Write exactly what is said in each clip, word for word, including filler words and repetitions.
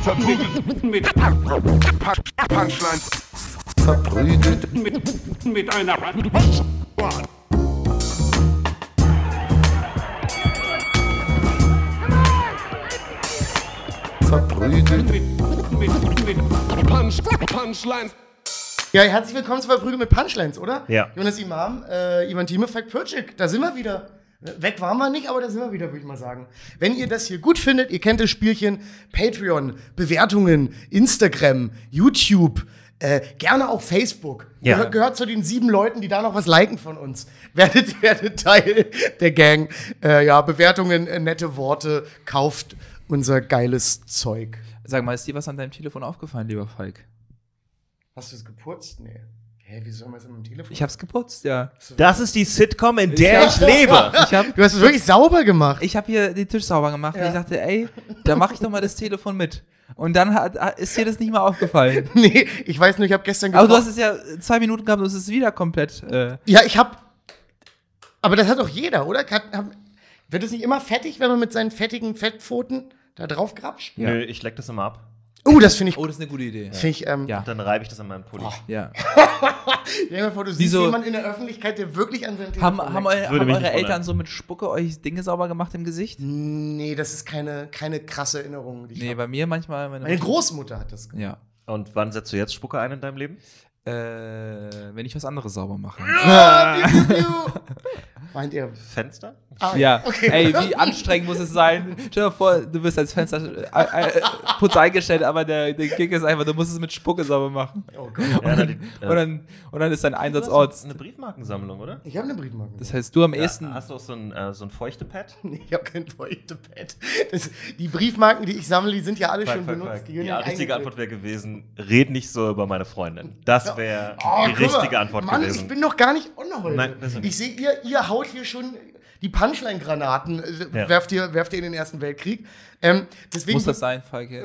Verprügelt mit Punchlines. Verprügelt mit, mit einer Punchline. Verprügelt Mit, mit, mit Punch, Punchlines. Ja, herzlich willkommen zu Verprügelt mit Punchlines, oder? Ja. Jonas Imam, äh, Ivan Thieme, Falk Pürcik, da sind wir wieder. Weg waren wir nicht, aber da sind wir wieder, würde ich mal sagen. Wenn ihr das hier gut findet, ihr kennt das Spielchen, Patreon, Bewertungen, Instagram, YouTube, äh, gerne auch Facebook. Ja. Gehört, gehört zu den sieben Leuten, die da noch was liken von uns. Werdet, werdet Teil der Gang. Äh, ja, Bewertungen, äh, nette Worte, kauft unser geiles Zeug. Sag mal, ist dir was an deinem Telefon aufgefallen, lieber Falk? Hast du es geputzt? Nee. Hä, wie soll man es in meinem Telefon? Ich hab's geputzt, ja. Das ist die Sitcom, in der ich, Ich lebe. Ich hab, Du hast es wirklich sauber gemacht. ich hab hier den Tisch sauber gemacht Ja. und ich dachte, ey, da mach ich doch mal das Telefon mit. Und dann hat, hat- ist dir das nicht mal aufgefallen. Nee, ich weiß nur, ich habe gestern Aber du hast gekocht. es ja zwei Minuten gehabt und es ist wieder komplett. Äh, Ja, ich habe. Aber das hat doch jeder, oder? Kann, hab, wird es nicht immer fettig, wenn man mit seinen fettigen Fettpfoten da drauf grapscht? Ja. Nö, ich leck das immer ab. Oh, das finde ich. oh, das ist eine gute Idee. Finde ich, ähm, Ja. Dann reibe ich das an meinem Pulli. Ja. Stell dir mal vor, du siehst Wieso- jemanden in der Öffentlichkeit, der wirklich an seinem Telefon Haben, haben, leckt. eu, Würde haben mich eure nicht wundern. Eltern so mit Spucke euch Dinge sauber gemacht im Gesicht? Nee, das ist keine, keine krasse Erinnerung, die ich Nee, hab. bei mir manchmal. Meine, Meine Großmutter hat das gemacht. Ja. Und wann setzt du jetzt Spucke ein in deinem Leben? Äh, wenn ich was anderes sauber mache. Ah, piu, piu, piu. Meint ihr? Fenster? Ah, Ja, okay. ey, wie anstrengend muss es sein? Stell dir vor, du wirst als Fenster äh, äh, putz eingestellt, aber der, der Gig ist einfach, du musst es mit Spucke sauber machen. Oh Gott. Ja, na, die, Und dann, und dann ist dein du Einsatzort. hast eine Briefmarkensammlung, oder? Ich habe eine Briefmarke. Das heißt, du am Ja, ehesten. hast du auch so ein, äh, so ein Feuchtepad? Ich habe kein Feuchtepad. Das, die Briefmarken, die ich sammle, die sind ja alle Falk, schon Falk, benutzt. Falk. gehören Ja, nicht richtige eingefüllt. Antwort wäre gewesen, red nicht so über meine Freundin. Das wäre Oh, die guck mal. richtige Antwort Mann, gewesen. ich bin noch gar nicht on heute. Nein, das ist nicht. ich sehe, ihr, ihr haut hier schon die Punchline-Granaten, äh, Ja. werft, ihr, werft ihr in den Ersten Weltkrieg. Ähm, deswegen Muss das sein, Falke?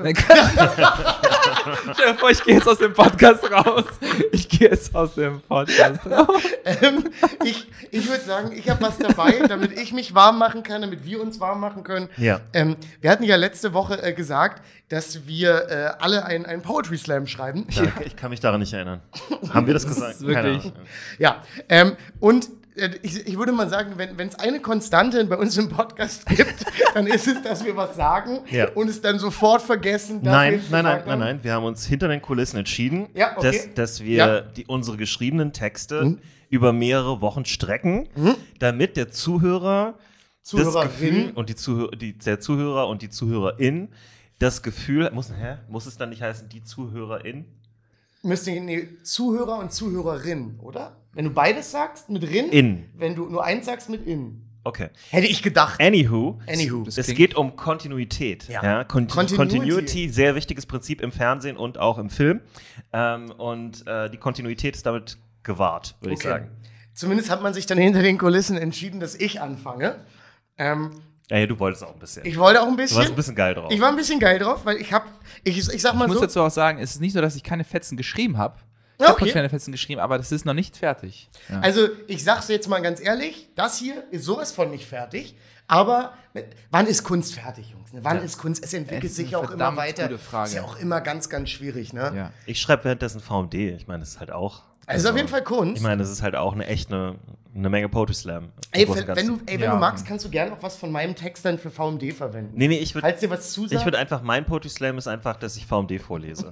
Stell dir vor, ich gehe jetzt aus dem Podcast raus. Ich gehe jetzt aus dem Podcast raus. ähm, ich ich würde sagen, ich habe was dabei, damit ich mich warm machen kann, damit wir uns warm machen können. Ja. Ähm, wir hatten ja letzte Woche äh, gesagt, dass wir äh, alle einen, einen Poetry Slam schreiben. Ja, ich kann mich daran nicht erinnern. Haben wir das gesagt? ist wirklich- Ahnung. Ja, ähm, und äh, ich, ich würde mal sagen, wenn es eine Konstante bei uns im Podcast gibt, dann ist es, dass wir was sagen Ja. und es dann sofort vergessen. dass wir Nein, es nein, nein, gesagt nein, haben. nein. Wir haben uns hinter den Kulissen entschieden, Ja, okay. dass, dass wir Ja. die, unsere geschriebenen Texte Mhm. über mehrere Wochen strecken, damit der Zuhörer das Zuhörerin. Gefühl und die Zuhörer, die, der Zuhörer und die Zuhörerin das Gefühl, muss, hä? muss es dann nicht heißen, die Zuhörerin? Müsste nee, Zuhörer und Zuhörerin, oder? Wenn du beides sagst, mit Rin. In. Wenn du nur eins sagst, mit In. Okay. Hätte ich gedacht. Anywho, Anywho. es klingt- geht um Kontinuität. Ja. Ja. Con Continuity. Continuity, sehr wichtiges Prinzip im Fernsehen und auch im Film. Ähm, und äh, die Kontinuität ist damit gewahrt, würde ich Okay. sagen. Zumindest hat man sich dann hinter den Kulissen entschieden, dass ich anfange. Ähm, Ey, du wolltest auch ein bisschen. ich wollte auch ein du bisschen. warst ein bisschen geil drauf. Ich war ein bisschen geil drauf, weil ich hab, ich, ich sag mal Ich muss so. dazu auch sagen, es ist nicht so, dass ich keine Fetzen geschrieben habe. Ich habe Okay. keine Fetzen geschrieben, aber das ist noch nicht fertig. Ja. Also, ich sag's jetzt mal ganz ehrlich, das hier ist sowas von nicht fertig. Aber mit, wann ist Kunst fertig, Jungs? Ne? Wann Ja. ist Kunst? Es entwickelt Es ist sich eine ja auch immer verdammt weiter. gute Frage. Ist ja auch immer ganz, ganz schwierig, ne? ja. Ich schreibe währenddessen V M D. Ich meine, das ist halt auch. Also, auf jeden Fall Kunst. Ich meine, das ist halt auch eine echt eine, eine Menge Poetry Slam. ey, Im Großen wenn, und wenn du, Ganzen. ey, wenn Ja. du magst, kannst du gerne auch was von meinem Text dann für V M D verwenden. Nee, nee, ich würde Falls dir was zusagt. ich würd einfach, mein Poetry Slam ist einfach, dass ich V M D vorlese.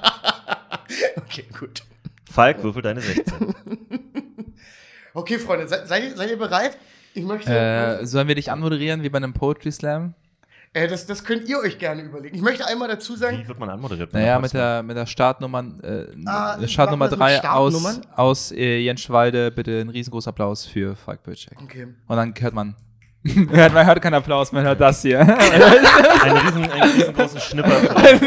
Okay, gut. Falk, würfel deine sechzehn. Okay, Freunde, seid, seid, ihr, seid ihr bereit? Ich möchte. Äh, sollen wir dich anmoderieren wie bei einem Poetry Slam? Äh, das, das könnt ihr euch gerne überlegen. Ich möchte einmal dazu sagen, Wie wird man anmoderiert? Naja, mit der, mit der Startnummer, äh, Ah, Startnummer machen wir das mit drei aus, Startnummern? aus äh, Jenschwalde. Bitte einen riesengroßen Applaus für Falk Bötschek. okay. Und dann hört man. hört, man hört keinen Applaus, man hört das hier. einen, riesen, einen riesengroßen Schnipper.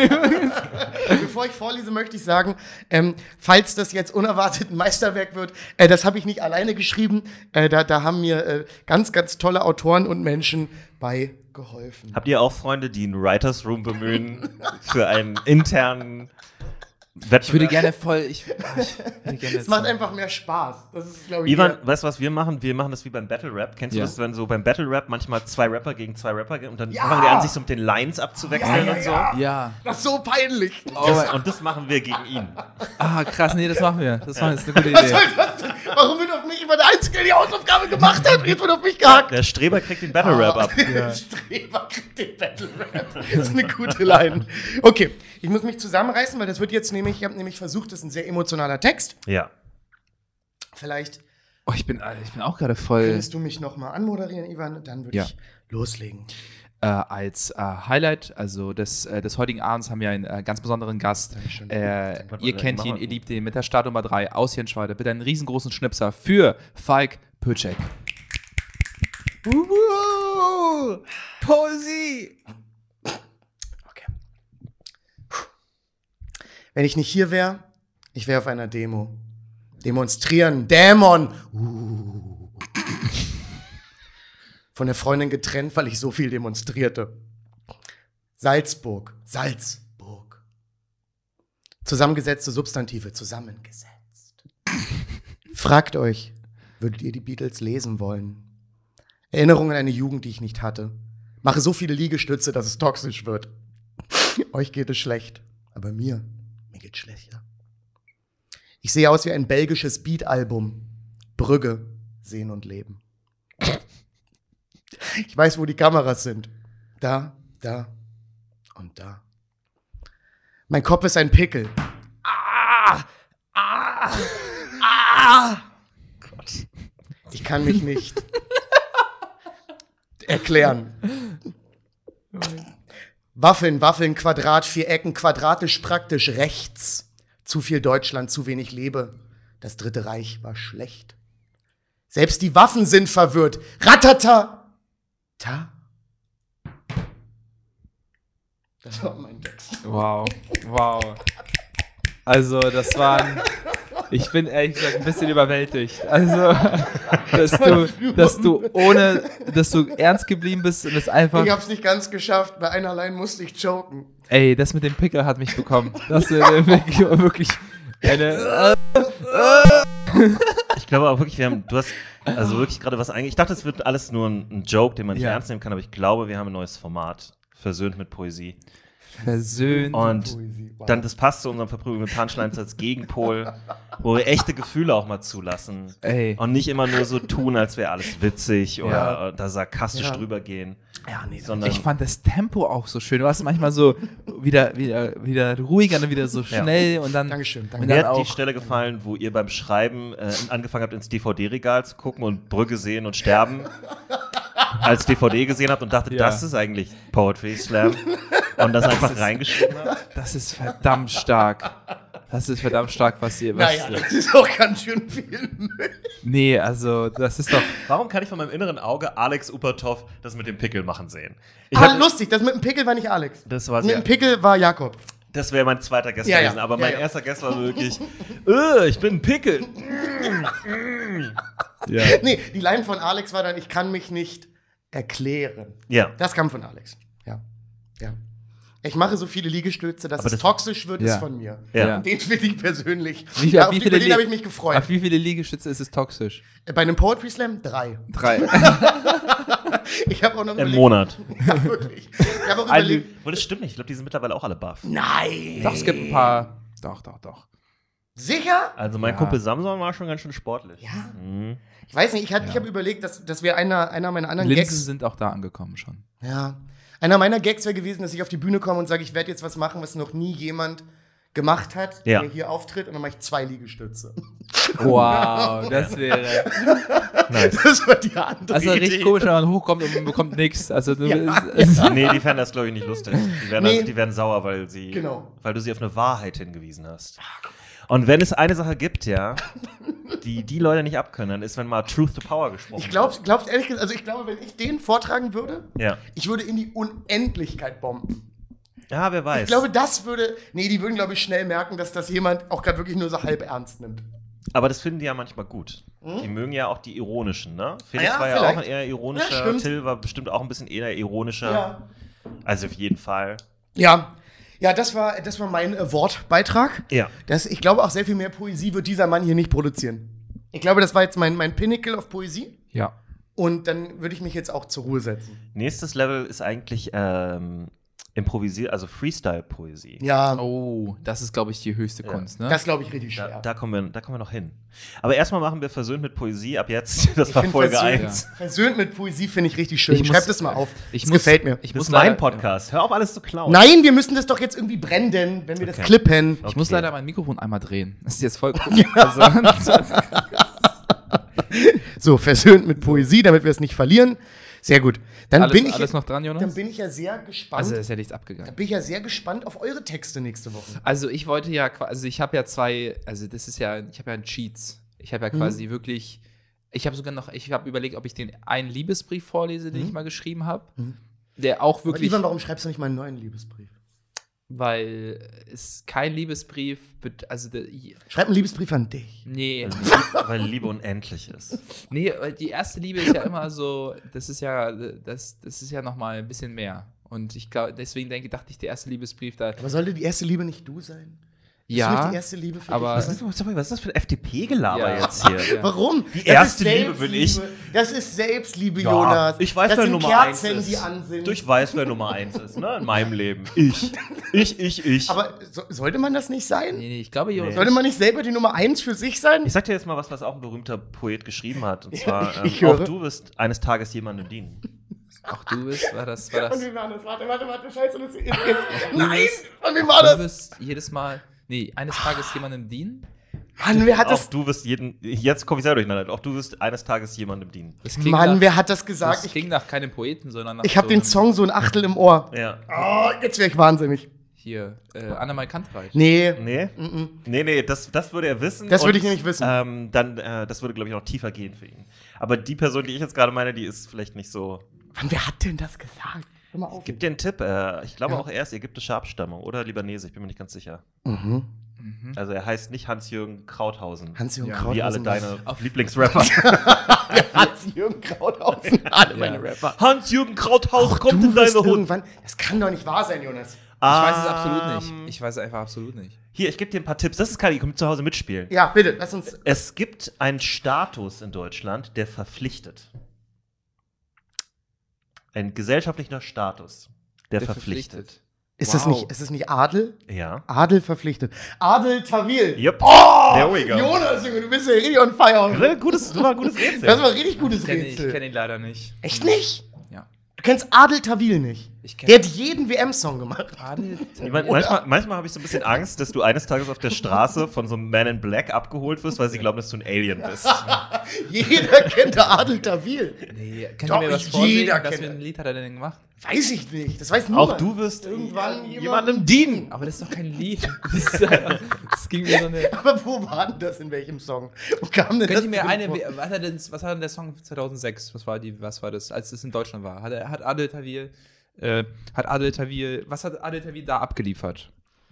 Bevor ich vorlese, möchte ich sagen, ähm, falls das jetzt unerwartet ein Meisterwerk wird, äh, das habe ich nicht alleine geschrieben. Äh, da, da haben mir äh, ganz, ganz tolle Autoren und Menschen bei geholfen. Habt ihr auch Freunde, die einen Writers Room bemühen für einen internen Wettbewerb. Ich würde gerne voll. Ich, ich würde gerne Es macht einfach mehr Spaß. Das ist, glaube ich, Ivan, eher- weißt du, was wir machen? Wir machen das wie beim Battle Rap. Kennst du Ja. das, wenn so beim Battle Rap manchmal zwei Rapper gegen zwei Rapper gehen und dann Ja. fangen die an, sich so mit den Lines abzuwechseln Ja, ja, und so? ja. Ja. Das ist so peinlich. Das, und das machen wir gegen ihn. Ah, krass, nee, das machen wir. Das, machen wir. Das ist eine gute Was Idee. soll das denn? Warum wird auf mich immer der Einzige, der die Hausaufgabe gemacht hat? Jetzt wird auf mich gehackt. Der Streber kriegt den Battle Rap ab. Der Streber kriegt den Battle Rap. Das ist eine gute Line. Okay, ich muss mich zusammenreißen, weil das wird jetzt nämlich, ich habe nämlich versucht, das ist ein sehr emotionaler Text. Ja. Vielleicht Oh, ich bin, ich bin auch gerade voll. könntest du mich nochmal anmoderieren, Ivan, dann würde Ja. ich loslegen. Äh, als äh, Highlight, also des, äh, des heutigen Abends, haben wir einen äh, ganz besonderen Gast. Dankeschön. Äh, Warte, ihr warte, kennt mach ihn, mal. ihr liebt ihn mit der Startnummer drei aus Jenschweider. Bitte einen riesengroßen Schnipser für Falk Pötschek. Poesie! Okay. Wenn ich nicht hier wäre, ich wäre auf einer Demo. Demonstrieren, Dämon. Uh. Von der Freundin getrennt, weil ich so viel demonstrierte. Salzburg, Salzburg. Zusammengesetzte Substantive, zusammengesetzt. Fragt euch, würdet ihr die Beatles lesen wollen? Erinnerungen an eine Jugend, die ich nicht hatte. Mache so viele Liegestütze, dass es toxisch wird. Euch geht es schlecht, aber mir, mir geht's schlechter. Ich sehe aus wie ein belgisches Beat-Album. Brügge, Sehen und Leben. Ich weiß, wo die Kameras sind. Da, da und da. Mein Kopf ist ein Pickel. Ah! Ah! Ah! Gott. Ich kann mich nicht erklären. Waffeln, Waffeln, Quadrat, vier Ecken, quadratisch, praktisch, rechts. Zu viel Deutschland, zu wenig Lebe. Das Dritte Reich war schlecht. Selbst die Waffen sind verwirrt. Ratata! Ta. Das war mein Text. Wow, wow. Also, das waren. Ich bin ehrlich gesagt ein bisschen überwältigt. Also, dass du, dass du ohne, dass du ernst geblieben bist und es einfach. Ich hab's nicht ganz geschafft. Bei einer Line musste ich choken. Ey, das mit dem Pickel hat mich bekommen. Das ist äh, wirklich, wirklich eine. Ich glaube auch wirklich, wir haben, du hast also wirklich gerade was eigentlich. Ich dachte, es wird alles nur ein, ein Joke, den man nicht Ja. ernst nehmen kann, aber ich glaube, wir haben ein neues Format. Versöhnt mit Poesie. Versöhnt. Und Poesie, wow. dann, das passt zu unserem Verprügeln mit Punchlines als Gegenpol, wo wir echte Gefühle auch mal zulassen. Ey. Und nicht immer nur so tun, als wäre alles witzig oder Ja. da sarkastisch Ja. drüber gehen. Ja, nee, Sondern Ich fand das Tempo auch so schön. Du warst manchmal so wieder, wieder, wieder ruhiger, dann wieder so schnell und dann. Dankeschön, danke. Und Mir dann hat die auch, Stelle gefallen, wo ihr beim Schreiben äh, angefangen habt, ins D V D-Regal zu gucken und Brügge sehen und sterben als D V D gesehen habt und dachtet, Ja. das ist eigentlich Poetry Slam und das einfach reingeschrieben habt. das ist verdammt stark. Das ist verdammt stark, was ihr. Was, Naja, das ist auch ganz schön viel Müll. Nee, also, das ist doch. Warum kann ich von meinem inneren Auge Alex Upertov das mit dem Pickel machen sehen? Ich Ah, hab, lustig, das mit dem Pickel war nicht Alex. das war Mit sehr, dem Pickel war Jakob. das wäre mein zweiter Gast Ja, ja. gewesen, aber Ja, mein ja. erster Gast war wirklich, äh, ich bin ein Pickel. Ja. Nee, die Line von Alex war dann, ich kann mich nicht erklären. Ja. Das kam von Alex. Ja. Ja. Ich mache so viele Liegestütze, dass Aber es das- toxisch wird, Ja. ist von mir. Ja. Und den finde ich persönlich. Wie, ja, auf auf wie die, viele über den Li- habe ich mich gefreut. Auf wie viele Liegestütze ist es toxisch? Bei einem Poetry Slam drei. Drei. Ich habe auch noch Im überlegt. Monat. Ja, wirklich. Ich habe auch Eine- überlegt. Obwohl, das stimmt nicht. Ich glaube, die sind mittlerweile auch alle buff. Nein. Doch, es gibt ein paar. Doch, doch, doch. Sicher? Also mein Ja. Kumpel Samson war schon ganz schön sportlich. Ja. Mhm. Ich weiß nicht, ich, hatte- ich habe überlegt, dass, dass wir einer, einer meiner anderen Linsen Gags. sind auch da angekommen schon. Ja. Einer meiner Gags wäre gewesen, dass ich auf die Bühne komme und sage, ich werde jetzt was machen, was noch nie jemand gemacht hat, Ja. der hier auftritt, und dann mache ich zwei Liegestütze. Wow, das wäre. Nice. Das war die andere Also Idee. richtig komisch, wenn man hochkommt und man bekommt nichts. Also du Ja, es- es- Nee, die fänden das, glaube ich, nicht lustig. Die werden, Nee. das, die werden sauer, weil, sie, Genau. weil du sie auf eine Wahrheit hingewiesen hast. Und wenn es eine Sache gibt, ja, die die Leute nicht abkönnen, dann ist, wenn mal Truth to Power gesprochen Ich glaube, glaub's ehrlich gesagt, also ich glaube, wenn ich den vortragen würde, wird. Ja. ich würde in die Unendlichkeit bomben. Ja, wer weiß. Ich glaube, das würde, nee, die würden, glaube ich, schnell merken, dass das jemand auch gerade wirklich nur so halb ernst nimmt. Aber das finden die ja manchmal gut. Die mögen ja auch die ironischen, ne? Felix Ja, war ja vielleicht. auch ein eher ironischer, Ja, stimmt. Till war bestimmt auch ein bisschen eher ironischer. Ja. Also auf jeden Fall. Ja. Ja, das war, das war mein äh, Wortbeitrag. Ja. Das, ich glaube, auch sehr viel mehr Poesie wird dieser Mann hier nicht produzieren. Ich glaube, das war jetzt mein, mein Pinnacle auf Poesie. Ja. Und dann würde ich mich jetzt auch zur Ruhe setzen. Nächstes Level ist eigentlich ähm, improvisiert, also Freestyle-Poesie. Ja, Oh, das ist, glaube ich, die höchste Ja. Kunst, ne? das glaube ich richtig schwer. Da, da, kommen wir, da kommen wir noch hin. Aber erstmal machen wir versöhnt mit Poesie ab jetzt. Das Ich war find Folge versöhnt- eins. Versöhnt mit Poesie finde ich richtig schön. Ich muss- Schreib das mal auf. ich das muss- gefällt mir. Ich Das muss ist mein leider- Podcast. Hör auf, alles zu klauen. Nein, wir müssen das doch jetzt irgendwie brennen, wenn wir das Okay. klippen. Ich muss Okay. leider mein Mikrofon einmal drehen. Das ist jetzt voll cool. Also, So, versöhnt mit Poesie, damit wir es nicht verlieren. Sehr gut. Dann alles, bin ich alles noch dran, Jonas? Dann bin ich ja sehr gespannt. Also, ist ja nichts da abgegangen. bin ich ja sehr gespannt auf eure Texte nächste Woche. Also, ich wollte ja, qua- also ich habe ja zwei, also das ist ja, ich habe ja einen Cheats. Ich habe ja Mhm. quasi wirklich, ich habe sogar noch, ich habe überlegt, ob ich den einen Liebesbrief vorlese, den Mhm. ich mal geschrieben habe. Mhm. Der auch Aber wirklich, Ivan, warum schreibst du nicht mal einen neuen Liebesbrief? weil es kein Liebesbrief, bet- also, der, Schreib einen Liebesbrief an dich. nee, Weil Liebe unendlich ist. nee, weil die erste Liebe ist ja immer so, das ist ja, das, das ist ja nochmal ein bisschen mehr. Und ich glaube, deswegen denke, dachte ich, der erste Liebesbrief da, Aber sollte die erste Liebe nicht du sein? Ist nicht ja, die erste Liebe für aber- dich? Was ist, was ist das für ein F D P-Gelaber Ja. jetzt hier? Ja. Warum? Die Das erste ist Liebe bin ich. Selbstliebe. Das ist Selbstliebe, Ja, Jonas. ich weiß, das wer sind Nummer Kerzen, eins ist. die an sind. Ich weiß, wer Nummer eins ist, ne? In meinem Leben. Ich. Ich, ich, ich. Aber so, sollte man das nicht sein? nee, nee, ich glaube, Jonas, Sollte man nicht selber die Nummer eins für sich sein? Ich sag dir jetzt mal was, was auch ein berühmter Poet geschrieben hat. Und zwar, ähm, ich höre. auch du wirst eines Tages jemandem dienen. auch du bist, war das, war das, Und wie war das? Warte, warte, warte, scheiße, das ist jetzt. du Nein! bist- Und wie war du das? wirst jedes Mal, nee, eines Tages jemandem dienen. Mann, wer hat Auch das? du wirst jeden. Jetzt komme ich selber durcheinander. Auch du wirst eines Tages jemandem dienen. Das klingt Mann, nach, wer hat das gesagt? das Ich, klingt nach keinem Poeten, sondern nach ich habe so den einem- Song so ein Achtel im Ohr. Ja. Oh, jetzt wäre ich wahnsinnig. Hier, äh, Annemal Kantreit. Nee. Nee? Mhm. Nee, nee, das, das würde er wissen. Das würde und, ich nämlich wissen. Ähm, dann, äh, das würde, glaube ich, noch tiefer gehen für ihn. Aber die Person, die ich jetzt gerade meine, die ist vielleicht nicht so. Mann, wer hat denn das gesagt? Hör mal auf. Gib dir einen Tipp. Äh, ich glaube Ja. auch, er ist ägyptische Abstammung oder Libanese, ich bin mir nicht ganz sicher. Mhm. Mhm. Also er heißt nicht Hans-Jürgen Krauthausen. Hans-Jürgen Ja, Krauthausen. wie alle deine Auf- Lieblingsrapper. Hans-Jürgen Krauthausen. Alle Ja. meine Rapper. Hans-Jürgen Krauthausen Auch kommt du in deine wirst Hut. irgendwann. Das kann doch nicht wahr sein, Jonas. Ich weiß es absolut Ähm, nicht. Ich weiß es einfach absolut nicht. Hier, ich gebe dir ein paar Tipps. Das ist Kali, komm zu Hause mitspielen. Ja, bitte, lass uns. Es gibt einen Status in Deutschland, der verpflichtet. Ein gesellschaftlicher Status, der, Der verpflichtet. Ist, Wow. es nicht, ist es nicht Adel? Ja. Adel verpflichtet. Adel Tawil. Yep. Oh, There we go. Jonas, Junge, du bist ja richtig on fire. Gutes, das war ein gutes Rätsel. Das war ein richtig gutes Ich kenne ich Rätsel. kenn ihn leider nicht. Echt nicht? Ja. Du kennst Adel Tawil nicht? Ich Der kenne hat jeden W M-Song gemacht. Adel. Ich mein, manchmal manchmal habe ich so ein bisschen Angst, dass du eines Tages auf der Straße von so einem Man in Black abgeholt wirst, weil sie glauben, dass du ein Alien bist. Jeder kennt Adel Tawil. Nee, kann Doch, ich mir was jeder vorsingen? Was kennt für ein das. Lied hat er denn gemacht? Weiß ich nicht. Das weiß nur. Auch du wirst Irgendwann jemandem jemandem dienen. Aber das ist doch kein Lied. Das, ist, äh, das ging mir so eine. Aber wo war denn das? In welchem Song? Wo kam denn Könnt das ihr mir drin eine. vor? Was hat, er denn, was hat denn der Song zweitausendsechs? Was war, die, was war das, als es in Deutschland war? Hat, er, hat Adel Tawil. Äh, hat Adel Tawil. Was hat Adel Tawil da abgeliefert?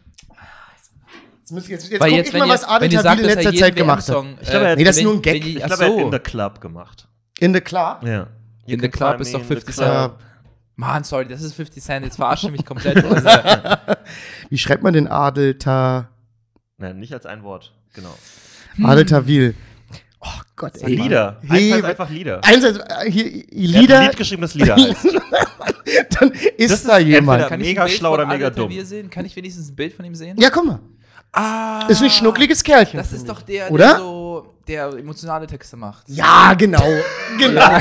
Jetzt, muss ich, jetzt, jetzt Weil guck jetzt, ich wenn mal, ihr, was Adel wenn ihr Tawil sagt, in dass er letzter jeden Zeit gemacht hat. W M-Song, Ich glaube, er hat- Nee, das ist wenn- nur ein Gag. wenn die- Ich ach glaube, er hat so. In the Club gemacht. In the Club? Ja. In You the can Club find ist me doch in the fifty club. Cent. Mann, sorry, das ist fifty Cent. Jetzt verarsche mich komplett. Also, Wie schreibt man den Adel Ta Nein, nicht als ein Wort. Genau. Adel Tawil? Oh Gott, ey. Lieder. Eins Hey, heißt einfach Lieder. Einsatz, äh, hier, Er hat Lieder, ein Lied geschrieben, das Lieder heißt. dann ist, Das ist da jemand. entweder- kann ich Mega ein Bild schlau von oder mega Adel dumm. Tawil sehen? Kann ich wenigstens ein Bild von ihm sehen? Ja, guck mal. Ah, Ist ein schnuckliges Kerlchen. Das ist doch der, Oder? der so der emotionale Texte macht. Ja, genau. Genau.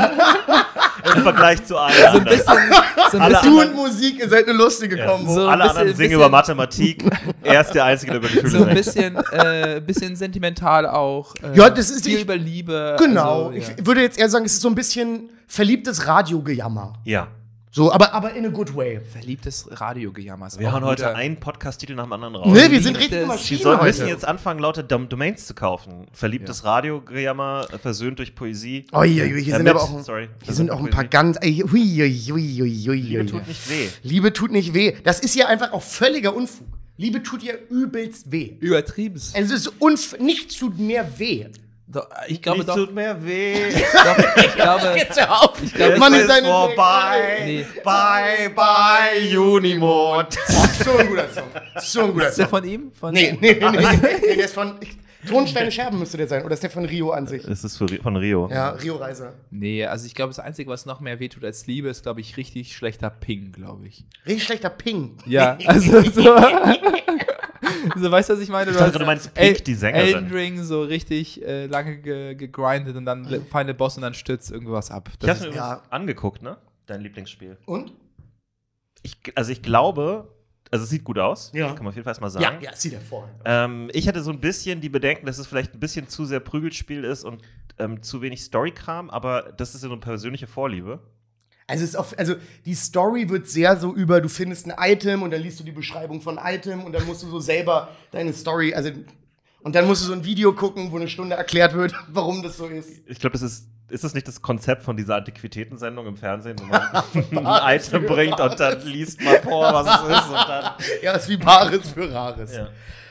Im Vergleich zu allen So ein anderen. bisschen. So ein Alle bisschen Du und Musik, ihr seid eine lustige Ja. Kombo. So- Alle ein anderen bisschen- singen bisschen- über Mathematik. Er ist der Einzige, der über Gefühle so ein singt. bisschen, äh, bisschen sentimental auch. Äh, Ja, das ist- viel ich- über Liebe. Genau. Also, ja. Ich würde jetzt eher sagen, es ist so ein bisschen verliebtes Radiogejammer. Ja. So, aber, aber in a good way. Verliebtes Radiogejammer. ist Wir auch hauen ein heute guter- einen Podcast-Titel nach dem anderen raus. Ne, wir liebe sind richtige es. Die Maschinen sollen heute. müssen jetzt anfangen, laute Dom Domains zu kaufen. Verliebtes Radiogejammer, äh, versöhnt durch Poesie. Oh, hier, hier Äh, sind mit- aber auch, ein- sorry, hier sind versöhnt auch ein durch paar Poesie. ganz. Ey, hui, hui, hui, hui, hui. Liebe tut nicht weh. Liebe tut nicht weh. Das ist ja einfach auch völliger Unfug. Liebe tut ja übelst weh. Übertrieben. Es ist unf nicht zu mehr weh. Doch, ich glaube Nichts doch, tut mehr weh. doch. Ich glaube, Jetzt hör auf! ich glaube, Mann, es ist eine vorbei. Nee. Bye, bye, Junimond. So ein guter Song. So ein guter Ist der Song. von ihm? Von Nee, nee, nee, nee, nee, der ist von ich, Tonsteine Scherben müsste der sein. Oder ist der von Rio an sich? Das ist für, von Rio. Ja, Rio-Reise. Nee, also ich glaube, das Einzige, was noch mehr wehtut als Liebe, ist, glaube ich, richtig schlechter Ping, glaube ich. Richtig schlechter Ping. Ja, also so. So, weißt du, was ich meine? Ich dachte, du meinst Pink, die Sängerin. Elden Ring so richtig äh, lange ge gegrindet und dann Final Boss und dann stürzt irgendwas ab. Ich hab's mir ist- ja. übrigens angeguckt, ne? Dein Lieblingsspiel. Und? Ich, also ich glaube, also es sieht gut aus. Ja. Kann man auf jeden Fall erstmal Ja, sagen. ja, sieht hervorragend. Ähm, ich hatte so ein bisschen die Bedenken, dass es vielleicht ein bisschen zu sehr Prügelspiel ist und ähm, zu wenig Storykram, aber das ist ja so eine persönliche Vorliebe. Also, es ist auch, also die Story wird sehr so über, du findest ein Item und dann liest du die Beschreibung von Item und dann musst du so selber deine Story, also und dann musst du so ein Video gucken, wo eine Stunde erklärt wird, warum das so ist. Ich glaube, das ist, ist das nicht das Konzept von dieser Antiquitätensendung im Fernsehen, wo man ein Item bringt und dann liest man vor, was es ist und dann. Ja, das ist wie Bares für Rares. Ja.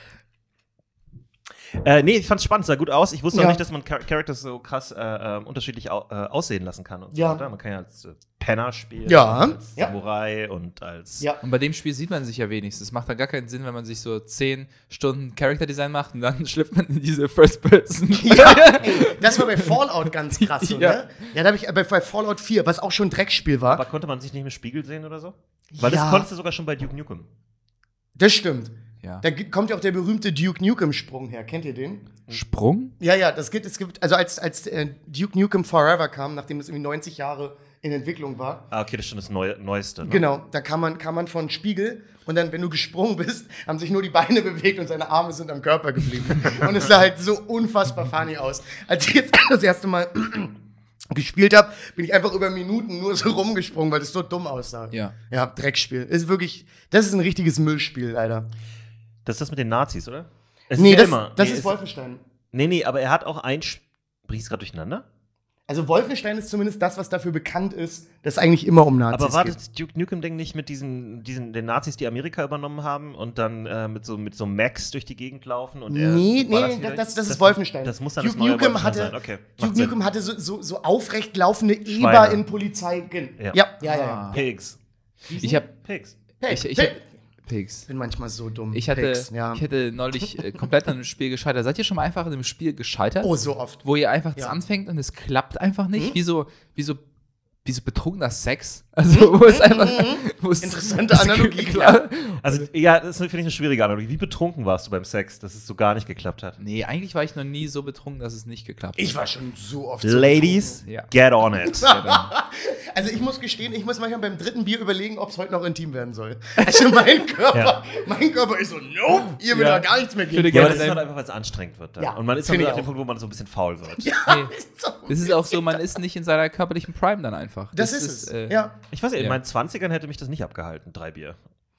Äh, nee, ich fand's spannend, sah gut aus. Ich wusste Ja. auch nicht, dass man Char Characters so krass äh, äh, unterschiedlich au äh, aussehen lassen kann. Und Ja. so weiter. Man kann ja als äh, Penner spielen, Ja. als Ja. Samurai und als. Ja. Und bei dem Spiel sieht man sich ja wenigstens. Es macht dann gar keinen Sinn, wenn man sich so zehn Stunden Character Design macht und dann schlüpft man in diese First Person. Ja, ey, das war bei Fallout ganz krass, so, Ja. ne? Ja, da habe ich bei, bei Fallout vier, was auch schon ein Dreckspiel war. Aber konnte man sich nicht im Spiegel sehen oder so? Weil das Ja. konntest du sogar schon bei Duke Nukem. Das stimmt. Ja. Da gi- kommt ja auch der berühmte Duke Nukem-Sprung her. Kennt ihr den? Sprung? Ja, ja, das gibt, es gibt, also als, als äh, Duke Nukem Forever kam, nachdem es irgendwie neunzig Jahre in Entwicklung war, Ah, okay, das ist schon das Neu Neueste. Ne? genau, da kam man, kam man von Spiegel und dann, wenn du gesprungen bist, haben sich nur die Beine bewegt und seine Arme sind am Körper geblieben. Und es sah halt so unfassbar funny aus. Als ich jetzt das erste Mal gespielt habe, bin ich einfach über Minuten nur so rumgesprungen, weil das so dumm aussah. Ja. Ja, Dreckspiel. Ist wirklich, das ist ein richtiges Müllspiel, leider. Das ist das mit den Nazis, oder? Es Nee, ja das, immer. das Nee, ist es- Wolfenstein. Nee, nee, aber er hat auch ein. Sch- Bring ich es gerade durcheinander? Also Wolfenstein ist zumindest das, was dafür bekannt ist, dass eigentlich immer um Nazis Aber war geht. das Duke Nukem-Ding nicht mit diesen, diesen den Nazis, die Amerika übernommen haben und dann äh, mit so mit so Max durch die Gegend laufen? Und er, Nee, war nee, wieder- das, das, das ist Wolfenstein. Das muss dann Duke das neue Nukem Wolfenstein hatte, sein. Okay, Duke macht Sinn. Nukem hatte so, so, so aufrecht laufende Eber Schweine. in Polizei. Ja. Ja, ja, ja. ja. Ah. Pigs. Ich hab. Pigs. Hey, Ich, ich hey. hab Pigs. Ich bin manchmal so dumm. Ich hatte, Pigs, ja. ich hatte neulich äh, komplett an einem Spiel gescheitert. Seid ihr schon mal einfach in einem Spiel gescheitert? Oh, so oft. Wo ihr einfach das Ja. anfängt und es klappt einfach nicht? Hm? Wie so, wie so, wie so betrunkener Sex? Also, wo es einfach. Wo es, Interessante Analogie, klar. Also, ja, das finde ich eine schwierige Analogie. Wie betrunken warst du beim Sex, dass es so gar nicht geklappt hat? Nee, eigentlich war ich noch nie so betrunken, dass es nicht geklappt hat. Ich war schon so oft so Ladies, Ja. get on it. Also ich muss gestehen, ich muss manchmal beim dritten Bier überlegen, ob es heute noch intim werden soll. Also mein Körper, Ja. mein Körper ist so, nope, ihr will Ja. da gar nichts mehr Ich würde gehen. Ja, aber gerne das ist dein- halt einfach, weil es anstrengend wird. Dann. Ja, Und man ist dann finde ich an dem auch. Punkt, wo man so ein bisschen faul wird. Nee. So. Das ist auch so, man ist nicht in seiner körperlichen Prime dann einfach. Das, ist es. äh, Ja. Ich weiß nicht, in Ja. meinen zwanzigern hätte mich das nicht abgehalten, drei Bier.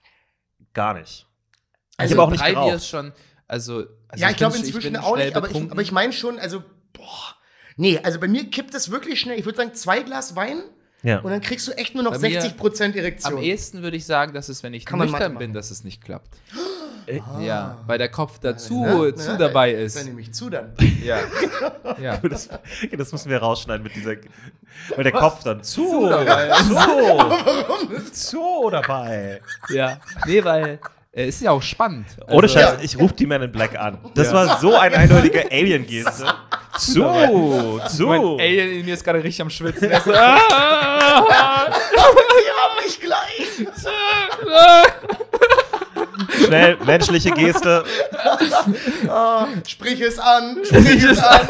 Gar nicht. Also ich habe auch nicht drei Bier geraucht. ist schon, also, also Ja, ich glaube bin- inzwischen bin auch schnell nicht, aber ich, betrunken. aber ich meine schon, also, boah. Nee, also bei mir kippt es wirklich schnell. Ich würde sagen, zwei Glas Wein Ja. und dann kriegst du echt nur noch Bei mir sechzig Prozent Erektion. Am ehesten würde ich sagen, dass es, wenn ich Kann man nüchtern Mathe bin, machen. dass es nicht klappt. Äh, Ja, weil der Kopf dazu Ne? zu Ne? dabei Dann ist. nehme ich zu dann. Ja. ja. Das, das müssen wir rausschneiden mit dieser. Weil der Kopf dann zu. Zu dabei. Zu. Zu dabei. ja. Nee, weil äh, es ist ja auch spannend. Ohne Also- Scheiß, ich rufe die Men in Black an. Das Ja. war so ein eindeutige Alien-Geste. Zu. Zu. Mein Alien in mir ist gerade richtig am Schwitzen. Er ist so, ah, Ja, mich gleich. Schnell, menschliche Geste. Ah, sprich es an, sprich es an.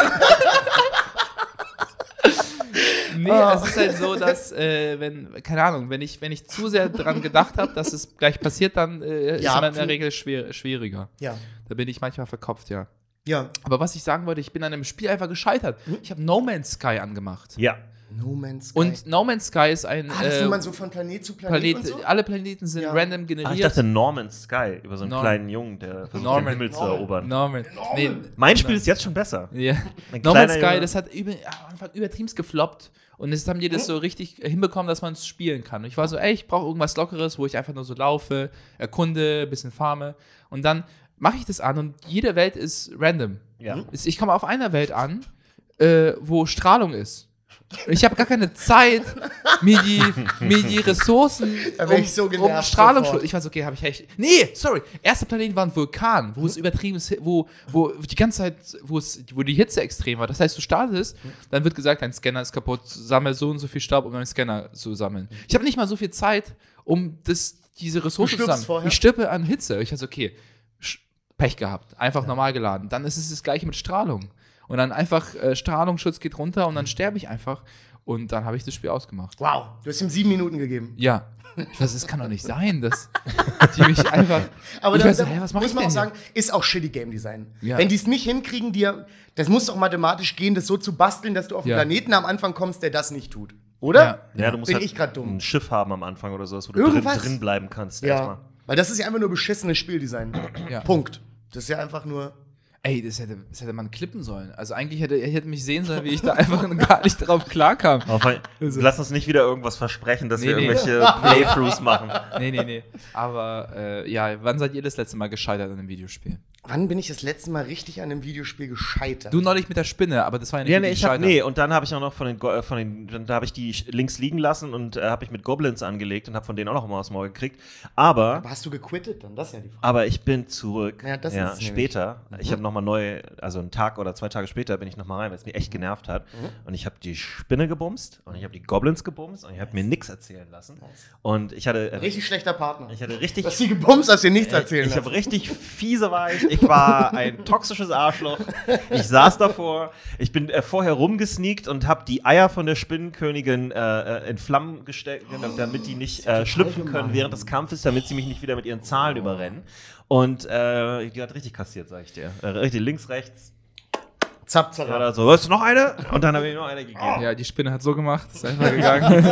Nee, es ist halt so, dass, äh, wenn, keine Ahnung, wenn ich, wenn ich zu sehr dran gedacht habe, dass es gleich passiert, dann äh, Ja, ist man in der pf- Regel schwer, schwieriger. Ja, Da bin ich manchmal verkopft, ja. ja. Aber was ich sagen wollte, ich bin an einem Spiel einfach gescheitert. Ich habe No Man's Sky angemacht. Ja. No Man's Sky. Und No Man's Sky ist ein ah, das äh, will man so von Planet zu Planet, Planet, und so? alle Planeten sind Ja. random Ah, generiert. ich dachte Norman Sky, über so einen Norm- kleinen Jungen, der versucht, Norman. den Himmel zu Norman. erobern. Norman. Nee, Mein Spiel ist jetzt schon besser. ja. Ein No Man's kleiner Sky, Junge. das hat über, am Anfang übertrieben gefloppt. Und jetzt haben die das so richtig hinbekommen, dass man es spielen kann. Und ich war so, ey, ich brauche irgendwas Lockeres, wo ich einfach nur so laufe, erkunde, ein bisschen farme. Und dann mache ich das an und jede Welt ist random. Ja. Ich komme auf einer Welt an äh, wo Strahlung ist. Und ich habe gar keine Zeit, mir die, mir die Ressourcen Da wär um, ich so um genervt Strahlungsschutz. sofort. Ich war so, okay, habe ich echt. Nee, sorry. Erster Planet war ein Vulkan, wo es übertrieben ist, wo, wo die ganze Zeit, wo es, wo die Hitze extrem war. Das heißt, du startest, dann wird gesagt, dein Scanner ist kaputt, sammel so und so viel Staub, um deinen Scanner zu sammeln. Ich habe nicht mal so viel Zeit, um das, diese Ressourcen zu stirbst sammeln. vorher? Ich stirbe an Hitze. Ich war so, okay, Sch- Pech gehabt. Einfach normal geladen. Dann ist es das gleiche mit Strahlung. Und dann einfach, äh, Strahlungsschutz geht runter und dann sterbe ich einfach. Und dann habe ich das Spiel ausgemacht. Wow, du hast ihm sieben Minuten gegeben. Ja. Ich weiß, es kann doch nicht sein, dass die mich einfach. Aber ich da, weiß, da hä, was mach muss ich man denn auch sagen, hier? ist auch shitty Game Design. Ja. Wenn die es nicht hinkriegen, dir, das muss doch mathematisch gehen, das so zu basteln, dass du auf einen Ja. Planeten am Anfang kommst, der das nicht tut. Oder? Ja. Ja, du musst Bin halt ich grad dumm. ein Schiff haben am Anfang oder sowas, wo du Irgendwas. drin, drin bleiben kannst. Ja. erstmal. Weil das ist ja einfach nur beschissenes Spieldesign. Ja. Punkt. Das ist ja einfach nur. Ey, das hätte, das hätte man klippen sollen. Also eigentlich hätte er hätte mich sehen sollen, wie ich da einfach gar nicht drauf klarkam. Aber lass uns nicht wieder irgendwas versprechen, dass Nee, wir nee. irgendwelche Playthroughs machen. Nee, nee, nee. Aber äh, ja, wann seid ihr das letzte Mal gescheitert an einem Videospiel? Wann bin ich das letzte Mal richtig an einem Videospiel gescheitert? Du neulich mit der Spinne, aber das war ja nicht Ja, nee, wirklich ich hab, gescheitert. nee, und dann habe ich auch noch von den, Go- äh, von den dann, da habe ich die links liegen lassen und äh, habe ich mit Goblins angelegt und habe von denen auch noch mal aufs Maul gekriegt. Aber, Aber hast du gequittet dann? Das ist ja die Frage. aber ich bin zurück. Ja, das ist es nämlich. später. Ich habe noch mal neu, also einen Tag oder zwei Tage später bin ich noch mal rein, weil es mich echt genervt hat. Mhm. Und ich habe die Spinne gebumst und ich habe die Goblins gebumst und ich habe mir nichts erzählen lassen. Und ich hatte äh, Richtig schlechter Partner. ich hatte richtig Du hast sie gebumst, hast dir nichts erzählen Ich lassen. habe richtig fiese war ich. Ich war ein toxisches Arschloch. Ich saß davor. Ich bin äh, vorher rumgesneakt und habe die Eier von der Spinnenkönigin äh, äh, in Flammen gesteckt, damit die nicht äh, schlüpfen können während des Kampfes, damit sie mich nicht wieder mit ihren Zahlen überrennen. Und äh, die hat richtig kassiert, sag ich dir. Äh, richtig links, rechts. Zapp, Ja, zapp. oder so, hast du noch eine? Und dann habe ich noch eine gegeben. Ja, die Spinne hat so gemacht, ist einfach gegangen.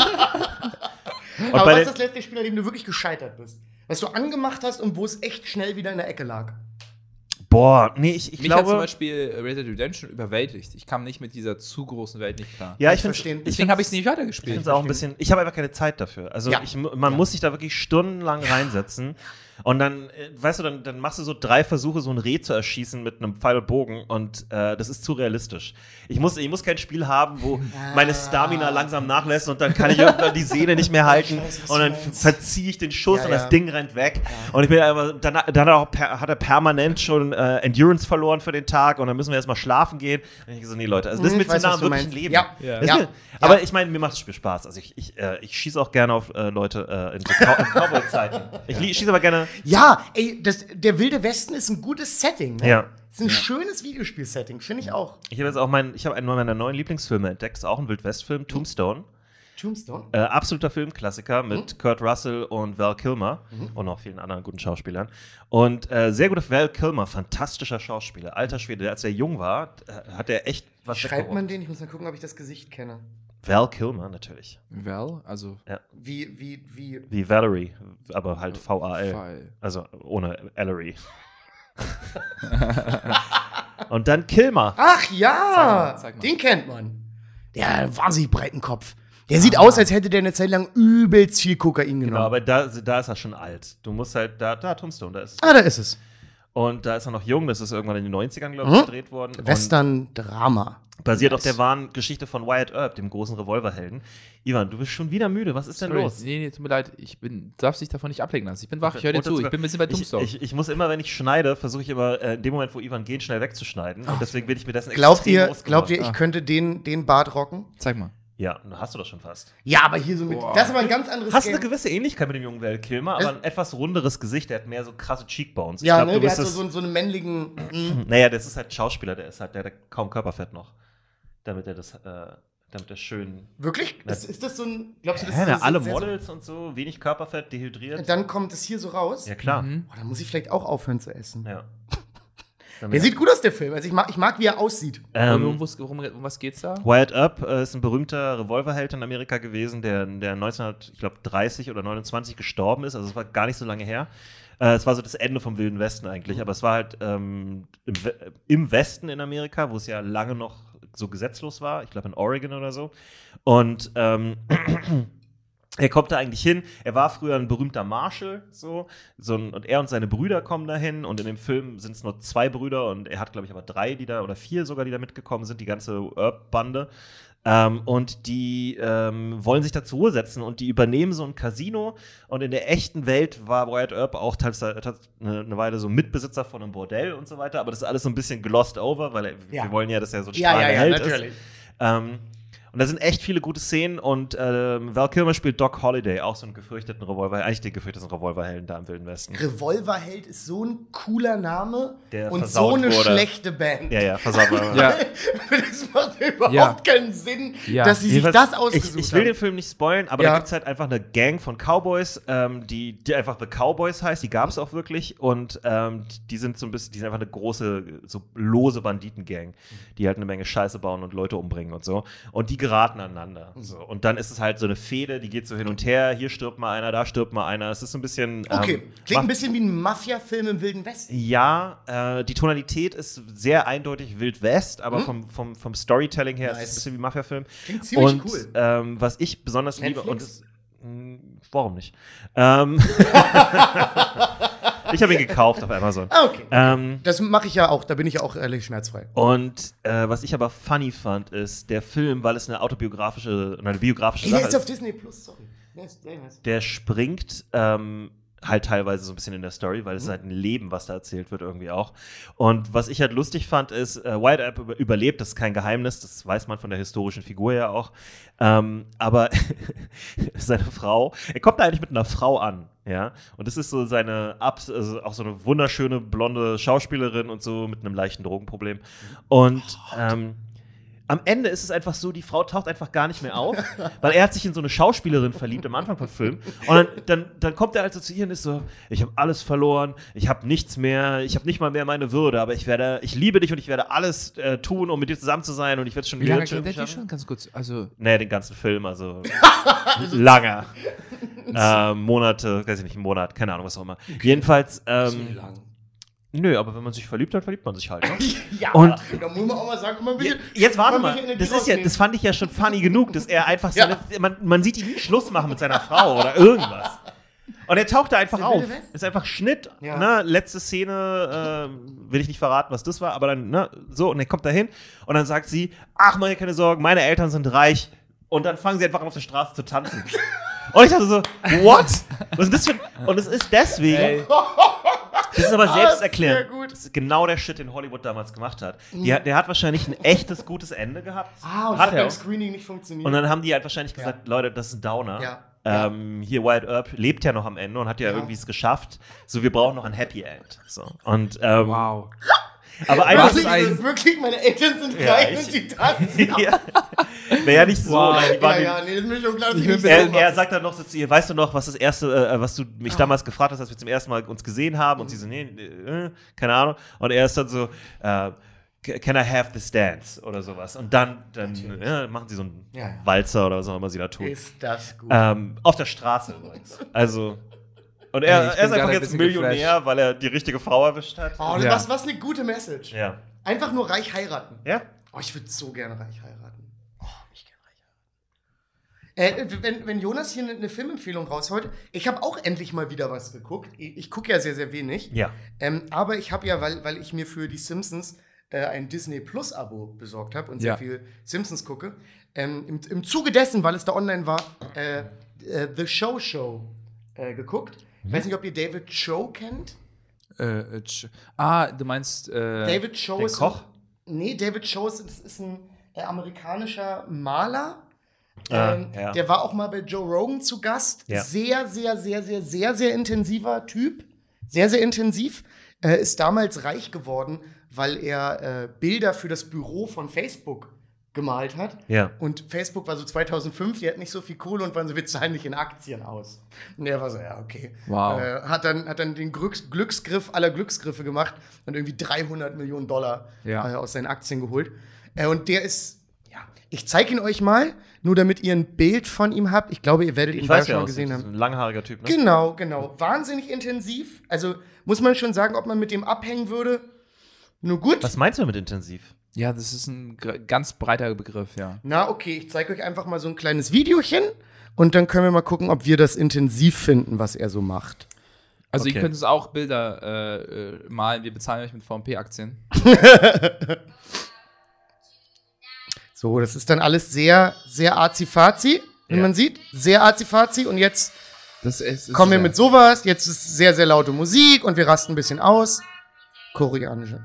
Und Aber bei was den- ist das letzte Spiel, an dem du wirklich gescheitert bist? Was du angemacht hast und wo es echt schnell wieder in der Ecke lag? Boah, nee, ich, ich Mich hat zum glaube. Beispiel Red Dead Redemption überwältigt. Ich kam nicht mit dieser zu großen Welt nicht klar. Ja, ich Ich finde verstehen. Deswegen habe ich es nicht Ich weitergespielt. finde es auch ein bisschen, ich habe einfach keine Zeit dafür. Also Ja. ich, mu- man muss sich da wirklich stundenlang reinsetzen und dann, äh, weißt du, dann, dann machst du so drei Versuche, so ein Reh zu erschießen mit einem Pfeil und Bogen und äh, das ist zu realistisch. Ich muss, ich muss kein Spiel haben, wo meine Stamina langsam nachlässt und dann kann ich irgendwann die Sehne nicht mehr halten weiß, was und du dann meinst. verziehe ich den Schuss Ja, und ja. das Ding rennt weg und ich bin aber, dann, dann auch per, hat er permanent schon äh, Endurance verloren für den Tag und dann müssen wir erstmal schlafen gehen. Und ich so, nee Leute, also das ist Hm, mir ich zu weiß, nah was am du wirklichen meinst. Leben. Ja. Ja. Das Ja. ist mir- Aber ich meine, mir macht das Spiel Spaß. Also ich, ich, äh, ich schieße auch gerne auf äh, Leute äh, in so Cow- in Cowboy-Zeiten. Ich li- schieße aber gerne. Ja, ey, das, der Wilde Westen ist ein gutes Setting. Ne? Ja. ist ein schönes Videospiel-Setting, finde ich auch. Ich habe jetzt auch meinen, ich habe einen meiner neuen Lieblingsfilme entdeckt, ist auch ein Wildwest-Film, Tombstone. Tombstone? Äh, absoluter Filmklassiker mit Kurt Russell und Val Kilmer und noch vielen anderen guten Schauspielern. Und äh, sehr guter Val Kilmer, fantastischer Schauspieler. Alter Schwede, als er jung war, äh, hat er echt was Schreibt weggeworfen. man den? Ich muss mal gucken, ob ich das Gesicht kenne. Val Kilmer natürlich. Well, also Wie, wie, wie. Wie Valerie, aber halt V A L. Fall. Also ohne Ellery. Und dann Kilmer. Ach ja, Zeig mal, zeig mal. den kennt man. Der hat einen wahnsinnig breiten Kopf. Der sieht aus, als hätte der eine Zeit lang übelst viel Kokain genommen. Genau, aber da, da ist er schon alt. Du musst halt, da, da Tombstone, da ist. ah, da ist es. Und da ist er noch jung, das ist irgendwann in den neunzigern, glaube ich, Mhm. gedreht worden. Western-Drama. Und basiert auf Nice. der wahren Geschichte von Wyatt Earp, dem großen Revolverhelden. Ivan, du bist schon wieder müde, was ist denn Sorry, los? Nee, nee, tut mir leid, ich bin, darfst dich davon nicht ablenken lassen. Ich bin wach, ich höre dir Und zu, sogar- ich bin ein bisschen bei ich, Tombstone. ich, ich muss immer, wenn ich schneide, versuche ich immer äh, in dem Moment, wo Ivan geht, schnell wegzuschneiden. Und deswegen bin ich mir dessen Glaubt extrem ihr, ausgemacht. glaubt ihr, ich Ah. könnte den, den Bart rocken? Zeig mal. Ja, hast du das schon fast. Ja, aber hier so mit. Boah. Das ist aber ein ganz anderes Hast eine Game. gewisse Ähnlichkeit mit dem jungen Val Kilmer, aber ein etwas runderes Gesicht, der hat mehr so krasse Cheekbones. Ich Ja, glaub, ne, du der hat wirst so, das- so, so einen männlichen. Mm. Naja, das ist halt Schauspieler, der ist halt, der hat kaum Körperfett noch. Damit er das, äh, damit er schön. Wirklich? Ist, ist das so ein. Glaubst du, das Ja, ist na, so alle sehr Models und so, wenig Körperfett, dehydriert. So, dann kommt es hier so raus. Ja, klar. Mhm. Oh, da muss ich vielleicht auch aufhören zu essen. Ja. Der sieht gut aus, der Film. Also ich mag, ich mag wie er aussieht. Und ähm, um, was- worum, um was geht's da? Wyatt Earp äh, ist ein berühmter Revolverheld in Amerika gewesen, der, der neunzehnhundertdreißig oder neunundzwanzig gestorben ist. Also es war gar nicht so lange her. Äh, es war so das Ende vom Wilden Westen eigentlich. Aber es war halt ähm, im, We- im Westen in Amerika, wo es ja lange noch so gesetzlos war. Ich glaube in Oregon oder so. Und ähm, Er kommt da eigentlich hin. Er war früher ein berühmter Marshal, so, so ein, und er und seine Brüder kommen da hin. Und in dem Film sind es nur zwei Brüder und er hat, glaube ich, aber drei, die da oder vier sogar, die da mitgekommen sind, die ganze Earp-Bande. Ähm, und die ähm, wollen sich da zur Ruhe setzen und die übernehmen so ein Casino. Und in der echten Welt war Wyatt Earp auch teilweise eine, eine Weile so Mitbesitzer von einem Bordell und so weiter. Aber das ist alles so ein bisschen glossed over, weil er, Ja. wir wollen ja, dass er so ein Ja, strahlender ja, ja, Held natürlich. ist. Ähm, Und da sind echt viele gute Szenen und ähm, Val Kilmer spielt Doc Holliday, auch so einen gefürchteten Revolver, eigentlich den gefürchteten Revolverhelden da im Wilden Westen. Revolverheld ist so ein cooler Name Der und versaut so eine wurde. schlechte Band. Ja, ja, versaut war. Ja. Das macht überhaupt Ja. keinen Sinn, Ja. dass sie sich Jedenfalls, das ausgesucht ich, ich will haben. den Film nicht spoilen, aber Ja. da gibt es halt einfach eine Gang von Cowboys, ähm, die, die einfach The Cowboys heißt, die gab es auch wirklich und ähm, die sind so ein bisschen, die sind einfach eine große, so lose Banditengang, die halt eine Menge Scheiße bauen und Leute umbringen und so. Und die geraten aneinander. So. Und dann ist es halt so eine Fehde, die geht so hin und her, hier stirbt mal einer, da stirbt mal einer. Es ist so ein bisschen. Okay, Ähm, klingt ein macht- bisschen wie ein Mafia-Film im Wilden Westen. Ja, äh, die Tonalität ist sehr eindeutig Wild West, aber Hm? vom, vom, vom Storytelling her ist es Nice. ein bisschen wie Mafia-Film. Klingt ziemlich und, cool. Ähm, was ich besonders liebe und Netflix? das, mh, warum nicht? Ähm, ich habe ihn gekauft auf Amazon. Ah, okay. Ähm, Das mache ich ja auch, da bin ich ja auch ehrlich schmerzfrei. und äh, was ich aber funny fand, ist der Film, weil es eine autobiografische, eine biografische Ey, der Sache ist ist, auf Disney Plus, sorry. Der ist, der ist. der springt ähm, halt teilweise so ein bisschen in der Story, weil es Mhm. ist halt ein Leben, was da erzählt wird irgendwie auch. Und was ich halt lustig fand, ist, äh, Wyatt Earp über überlebt, das ist kein Geheimnis, das weiß man von der historischen Figur ja auch. Ähm, aber seine Frau, er kommt da eigentlich mit einer Frau an, ja. Und das ist so seine, Abs also auch so eine wunderschöne blonde Schauspielerin und so mit einem leichten Drogenproblem. Und ähm, am Ende ist es einfach so, die Frau taucht einfach gar nicht mehr auf, weil er hat sich in so eine Schauspielerin verliebt am Anfang vom Film. Und dann, dann, dann kommt er also zu ihr und ist so, ich habe alles verloren, ich habe nichts mehr, ich habe nicht mal mehr meine Würde, aber ich werde, ich liebe dich und ich werde alles äh, tun, um mit dir zusammen zu sein und ich werde es schon Wie lange wieder geht der schon? Ganz kurz. Also, Nee, den ganzen Film, also lange. ähm, Monate, weiß ich nicht, einen Monat, keine Ahnung, was auch immer. Jedenfalls, ähm, nö, aber wenn man sich verliebt, dann verliebt man sich halt. Ne? Ja, Und- da muss man auch mal sagen, mal ein bisschen, Jetzt warte mal mal, ein bisschen das Energie ist ja, rausnehmen. das fand ich ja schon funny genug, dass er einfach Ja. seine, man, man sieht ihn nie Schluss machen mit seiner Frau oder irgendwas. Und er taucht da einfach der auf. Wilde Westen. Ist einfach Schnitt, Ja. ne? Letzte Szene, äh, will ich nicht verraten, was das war, aber dann, ne, so, und er kommt da hin und dann sagt sie, ach, mach dir keine Sorgen, meine Eltern sind reich. Und dann fangen sie einfach an, auf der Straße zu tanzen. Und ich dachte so, what? Was ist das für ein, und es ist deswegen, ey, das ist aber Ah, selbst sehr erklärt. gut. Das ist genau der Shit, den Hollywood damals gemacht hat. Die, hat- der hat wahrscheinlich ein echtes, gutes Ende gehabt. Ah, und es hat hat er beim auch. Screening nicht funktioniert. Und dann haben die halt wahrscheinlich Ja. gesagt, Leute, das ist ein Downer. Ja. Ähm, hier Wyatt Earp lebt ja noch am Ende und hat ja, Ja. irgendwie es geschafft. So, wir brauchen noch ein Happy End. So. Und, ähm, wow. aber einfach wirklich, Was ein- wirklich, meine Eltern sind Ja, reich ich- und sie tanzen. ja. Naja, nicht so. Wow. nein, die Ja, waren ja, nee, das ist mir schon klar. dass Ich sie bin nicht ein Er, bisschen- so er sagt dann noch so zu ihr, weißt du noch, was das erste, äh, was du mich Ah. damals gefragt hast, als wir zum ersten Mal uns gesehen haben? Und sie so, nee, äh, keine Ahnung. Und er ist dann so, äh, can I have this dance? Oder sowas. Und dann, dann ja, machen sie so einen Ja, ja. Walzer oder was auch immer sie da tun. Ist das gut. Ähm, auf der Straße übrigens. Also, und er, Ey, ich er bin ist einfach gerade ein jetzt bisschen Millionär, weil er die richtige Frau erwischt hat. Oh, Ja. was, was eine gute Message. Ja. Einfach nur reich heiraten. Ja? Oh, ich würde so gerne reich heiraten. Oh, ich gerne reich heiraten. Äh, wenn, wenn Jonas hier eine, eine Filmempfehlung rausholt, ich habe auch endlich mal wieder was geguckt. Ich, ich gucke ja sehr, sehr wenig. Ja. Ähm, aber ich habe ja, weil, weil ich mir für die Simpsons äh, ein Disney Plus Abo besorgt habe und sehr Ja. viel Simpsons gucke, ähm, im, im Zuge dessen, weil es da online war, äh, äh, The Show Show äh, geguckt. Ich weiß nicht, ob ihr David Cho kennt. Äh, äh, tsch- ah, du meinst. Äh, David Cho der ist Koch? Nee, David Cho ist, ist ein äh, amerikanischer Maler. Ah, ähm, ja. Der war auch mal bei Joe Rogan zu Gast. Ja. Sehr, sehr, sehr, sehr, sehr, sehr intensiver Typ. Sehr, sehr intensiv. Äh, ist damals reich geworden, weil er äh, Bilder für das Büro von Facebook gemalt hat. Ja. Und Facebook war so zweitausendfünf, die hatten nicht so viel Kohle und waren so, wir zahlen nicht in Aktien aus. Und er war so, ja, okay. Wow. Äh, hat, dann, hat dann den Glücks Glücksgriff aller Glücksgriffe gemacht und irgendwie dreihundert Millionen Dollar Ja. äh, aus seinen Aktien geholt. Äh, und der ist, ja, ich zeige ihn euch mal, nur damit ihr ein Bild von ihm habt. Ich glaube, ihr werdet ihn Ich da weiß schon ja, mal auch, gesehen das ist haben. ein langhaariger Typ, ne? Genau, genau. Wahnsinnig intensiv. Also muss man schon sagen, ob man mit dem abhängen würde. Nur gut. Was meinst du mit intensiv? Ja, das ist ein gr- ganz breiter Begriff, ja. Na, okay, ich zeige euch einfach mal so ein kleines Videochen und dann können wir mal gucken, ob wir das intensiv finden, was er so macht. Also Okay. ihr könnt uns auch Bilder äh, äh, malen, wir bezahlen euch mit V M P-Aktien. So, das ist dann alles sehr, sehr arzi-fazi, wie Ja. man sieht. Sehr arzi-fazi und jetzt Das ist, ist kommen wir ja- mit sowas. Jetzt ist sehr, sehr laute Musik und wir rasten ein bisschen aus. Koreanische.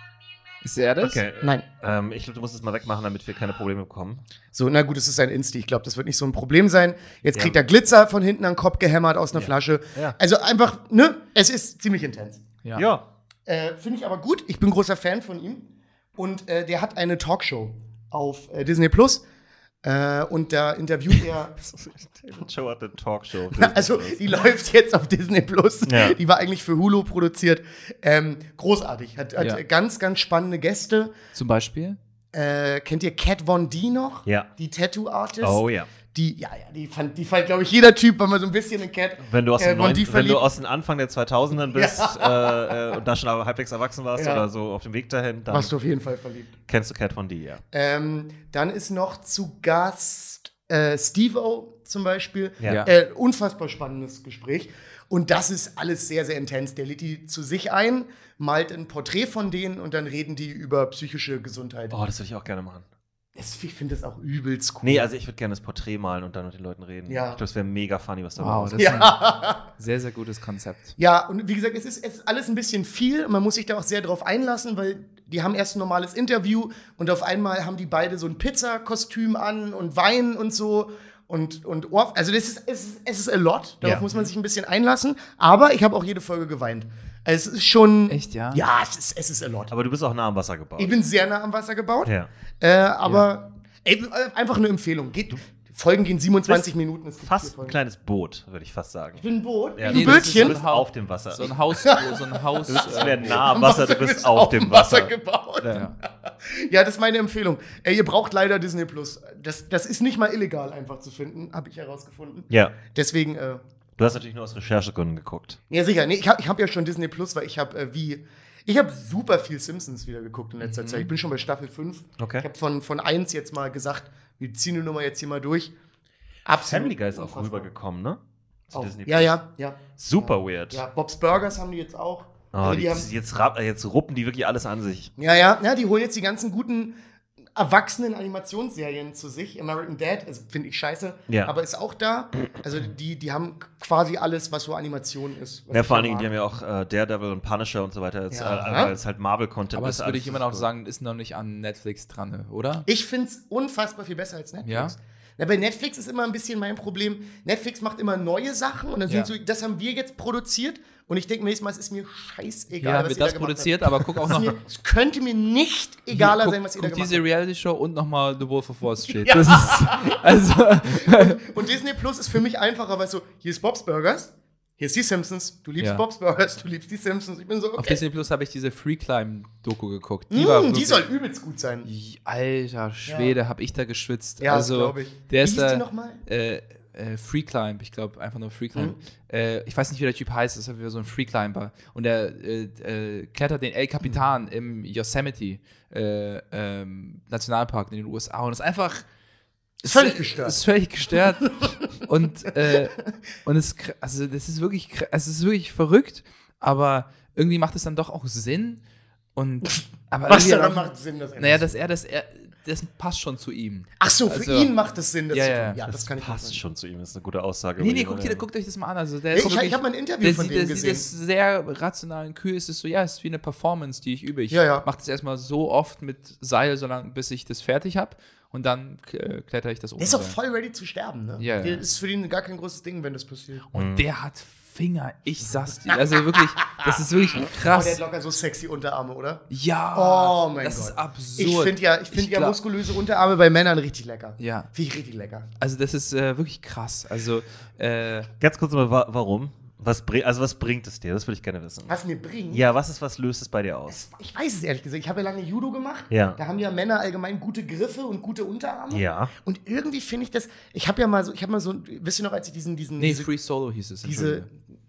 Ist er das? Okay. Nein. Ähm, ich glaube, du musst es mal wegmachen, damit wir keine Probleme bekommen. So, na gut, es ist ein Insti. Ich glaube, das wird nicht so ein Problem sein. Jetzt Ja. kriegt er Glitzer von hinten an den Kopf gehämmert aus einer Ja. Flasche. Ja. Also einfach, ne? Es ist ziemlich intens. Ja. Äh, Finde ich aber gut. Ich bin großer Fan von ihm. Und äh, der hat eine Talkshow auf äh, Disney Plus. Äh, und da interviewt er. David Show hat eine Talkshow. Also, die läuft jetzt auf Disney Plus. Ja. Die war eigentlich für Hulu produziert. Ähm, großartig. Hat, hat Ja. ganz, ganz spannende Gäste. Zum Beispiel? Äh, kennt ihr Kat Von D noch? Ja. Die Tattoo-Artist. Oh ja. Die, ja, ja, die fand, die fand, glaube ich, jeder Typ, wenn man so ein bisschen in Cat Wenn du aus, äh, dem Von neun, D wenn verliebt. du aus dem Anfang der zweitausendern bist äh, äh, und da schon aber halbwegs erwachsen warst Ja. oder so auf dem Weg dahin, dann warst du auf jeden Fall verliebt. kennst du Cat Von D, ja. Ähm, dann ist noch zu Gast äh, Steve-O zum Beispiel. Ja. Ja. Äh, unfassbar spannendes Gespräch. Und das ist alles sehr, sehr intens. Der lädt die zu sich ein, malt ein Porträt von denen und dann reden die über psychische Gesundheit. Oh, das würde ich auch gerne machen. Das, ich finde das auch übelst cool. Nee, also ich würde gerne das Porträt malen und dann mit den Leuten reden. Ja. Ich glaube, das wäre mega funny, was da Wow, rauskommt. das ist ein ja. sehr, sehr gutes Konzept. Ja, und wie gesagt, es ist, es ist alles ein bisschen viel. Man muss sich da auch sehr drauf einlassen, weil die haben erst ein normales Interview und auf einmal haben die beide so ein Pizzakostüm an und Wein und so. Und, und Ohr, also das ist, es, ist, es ist a lot. Darauf Ja. muss man sich ein bisschen einlassen. Aber ich habe auch jede Folge geweint. Also es ist schon. Echt, ja? Ja, es ist, es ist a lot. Aber du bist auch nah am Wasser gebaut. Ich bin sehr nah am Wasser gebaut. ja. Äh, aber ey, einfach eine Empfehlung. Geht, die Folgen gehen siebenundzwanzig bist Minuten. Es gibt vier Fast ein Folgen. kleines Boot, würde ich fast sagen. Ich bin ein Boot. Ja, ein Nee, das ist Bötchen. Du bist auf dem Wasser. So ein Haus, so ein Haus. Du bist nicht äh, mehr nah am Am Wasser, du bist auf dem Wasser. gebaut. ja. Ja, das ist meine Empfehlung. Ey, ihr braucht leider Disney Plus. Das, das ist nicht mal illegal einfach zu finden, habe ich herausgefunden. Ja. Deswegen, äh, Du hast natürlich nur aus Recherchegründen geguckt. ja sicher. Nee, ich habe ich hab ja schon Disney Plus, weil ich habe äh, wie. Ich habe super viel Simpsons wieder geguckt in letzter Zeit. Ich bin schon bei Staffel fünf. Okay. Ich habe von, von eins jetzt mal gesagt, wir ziehen die Nummer jetzt hier mal durch. Absolut. Family Guy ist auch unfassbar. rübergekommen, ne? Zu Auch. Disney Ja, Plus. ja, ja. Super weird. Ja, Bob's Burgers haben die jetzt auch. Oh, Also die, die haben, jetzt, rapp- jetzt ruppen die wirklich alles an sich. ja, ja, ja, die holen jetzt die ganzen guten erwachsenen Animationsserien zu sich. American Dad, also finde ich scheiße, Ja. aber ist auch da. Also die, die haben quasi alles, was so Animation ist. was Ja, ich vor allen mag. Dingen, die haben ja auch äh, Daredevil und Punisher und so weiter, jetzt, Ja. äh, weil es halt Marvel-Content Aber ist. das würde alles ich immer noch so. sagen, ist noch nicht an Netflix dran, oder? Ich finde es unfassbar viel besser als Netflix. Ja? Na, bei Netflix ist immer ein bisschen mein Problem. Netflix macht immer neue Sachen und dann Ja. sind so, das haben wir jetzt produziert und ich denke mir nächstes Mal, es ist mir scheißegal, Ja, was wird ihr da das gemacht produziert, habt. aber guck auch Es, ist noch. mir, es könnte mir nicht egaler guck, sein, was ihr da guck gemacht diese habt. Reality-Show und nochmal The Wolf of Wall Street. Ja. Das ist, also, Und Disney Plus ist für mich einfacher, weil so, hier ist Bob's Burgers, hier ist die Simpsons, du liebst Ja. Bob's Burgers, du liebst die Simpsons. Ich bin so, auf okay. Disney Plus habe ich diese Free Climb-Doku geguckt. Die, war mm, die wirklich- soll übelst gut sein. Alter Schwede, hab ich da geschwitzt. Ja, das also, glaub ich. Der Wie ist hieß da, die nochmal? Äh, äh, Free Climb, ich glaube einfach nur Free Climb. Mhm. Äh, ich weiß nicht, wie der Typ heißt, das ist ja so ein Free Climber. Und der äh, äh, klettert den El Capitan Mhm. im Yosemite äh, ähm, Nationalpark in den U S A und ist einfach. Ist völlig gestört. Ist völlig gestört. und äh, und es, kr- also das ist wirklich, kr- also es ist wirklich verrückt, aber irgendwie macht es dann doch auch Sinn. Und aber Was irgendwie daran auch- macht Sinn, dass er Naja, das- dass er das, er, das passt schon zu ihm. Ach so, für also- ihn macht es Sinn, das Ja, zu ja, tun. Ja, das, Das kann ich passt nachvollziehen. schon zu ihm, das ist eine gute Aussage. Nee, über nee, ihn, guckt, oder? ihr, guckt euch das mal an. Also der Ich- ist ich wirklich- hab mal ein Interview der von sieht, dem der gesehen. sieht das sehr rational und kühl. Es ist so, ja, es ist wie eine Performance, die ich übe. Ich Ja, ja. mache das erstmal so oft mit Seil, so lange, bis ich das fertig habe. Und dann äh, kletter ich das um. Der ist doch voll ready zu sterben, ne? Ja, ja. Der ist für ihn gar kein großes Ding, wenn das passiert. Und der hat Finger, ich sag's dir. Also wirklich, das ist wirklich Oh, der krass. hat locker so sexy Unterarme, oder? Ja, Oh mein das Gott. ist absurd. Ich finde ja, ich find ja glaub- muskulöse Unterarme bei Männern richtig lecker. Ja, Finde ich richtig lecker. also das ist äh, wirklich krass. Also, äh, Ganz kurz mal, wa warum? Was bring, also was bringt es dir? Das würde ich gerne wissen. Was mir bringt, Ja, was ist, was löst es bei dir aus? ich weiß es ehrlich gesagt. Ich habe ja lange Judo gemacht. Ja. Da haben ja Männer allgemein gute Griffe und gute Unterarme. Ja. Und irgendwie finde ich das, ich habe ja mal so, ich habe mal so, wisst ihr noch, als ich diesen, diesen, nee, diese, Free Solo hieß es. diese, Entschuldige.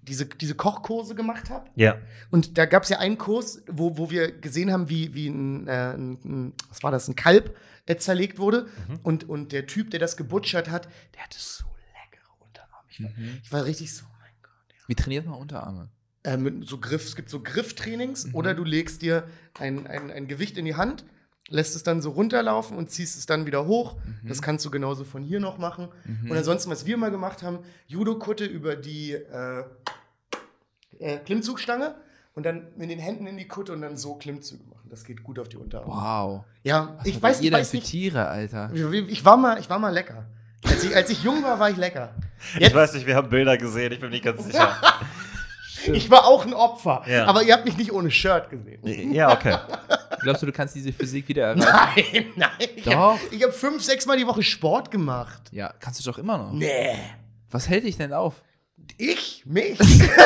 diese, diese Kochkurse gemacht habe. Ja. Und da gab es ja einen Kurs, wo, wo wir gesehen haben, wie, wie ein, äh, ein, ein, was war das, ein Kalb äh, zerlegt wurde. Mhm. Und, und der Typ, der das gebutschert hat, der hatte so leckere Unterarme. Ich war, mhm. ich war richtig so, oh mein Gott. Ja. Wie trainiert man Unterarme? Äh, mit so Griff, es gibt so Grifftrainings, mhm. oder du legst dir ein, ein, ein Gewicht in die Hand, lässt es dann so runterlaufen und ziehst es dann wieder hoch. Mhm. Das kannst du genauso von hier noch machen. Mhm. Und ansonsten, was wir mal gemacht haben, Judo-Kutte über die äh, äh, Klimmzugstange und dann mit den Händen in die Kutte und dann so Klimmzüge machen. Das geht gut auf die Unterarme. Wow. Ja, was ich weiß, ich ihr denn weiß für nicht. Tiere, Alter? Ich, ich, war mal, ich war mal lecker. Als ich, als ich jung war, war ich lecker. Jetzt, ich weiß nicht, wir haben Bilder gesehen, ich bin nicht ganz sicher. Ich war auch ein Opfer, ja. aber ihr habt mich nicht ohne Shirt gesehen. Ja, okay. Glaubst du, du kannst diese Physik wieder erreichen? Nein, nein. Ich Doch. habe hab fünf, sechs Mal die Woche Sport gemacht. Ja, kannst du doch immer noch. Nee. Was hält dich denn auf? Ich? Mich?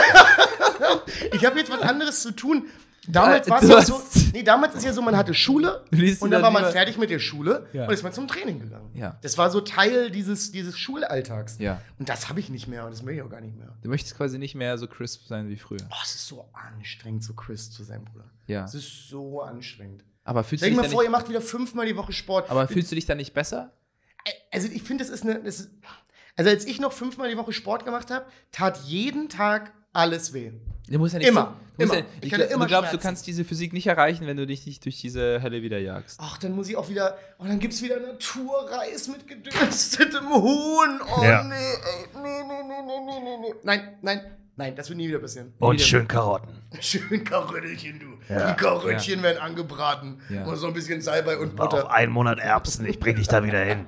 Ich habe jetzt was anderes zu tun. Damals war es Du ja hast- so, nee, damals ist ja so, man hatte Schule Du liest und dir dann dann war man lieber- fertig mit der Schule Ja. und ist man zum Training gegangen. Ja. Das war so Teil dieses, dieses Schulalltags. Ja. Und das habe ich nicht mehr und das möchte ich auch gar nicht mehr. Du möchtest quasi nicht mehr so crisp sein wie früher. Oh, es ist so anstrengend, so Chris zu sein, Bruder. Ja. Es ist so anstrengend. Aber fühlst du Stell dich dir mal dann vor, nicht, ihr macht wieder fünfmal die Woche Sport. aber fühlst du dich dann nicht besser? Also ich finde, das ist eine. Das ist, also als ich noch fünfmal die Woche Sport gemacht habe, tat jeden Tag alles weh. Du musst ja nicht Immer, so, du musst immer. Ja, Ich ich hatte gl- immer du glaubst, Schmerzen. du kannst diese Physik nicht erreichen, wenn du dich nicht durch diese Hölle wieder jagst. Ach, dann muss ich auch wieder. Oh, dann gibt's wieder Naturreis mit gedünstetem Huhn. Oh, Ja. nee, ey. Nee, nee, nee, nee, nee, nee, nee. Nein, nein, nein, das wird nie wieder passieren. Und wieder- schön Karotten. Schön Karöttelchen, du. Ja. Die Karöttchen werden angebraten. Ja. Und so ein bisschen Salbei und Auf Butter. einen Monat Erbsen, ich bring dich da wieder hin.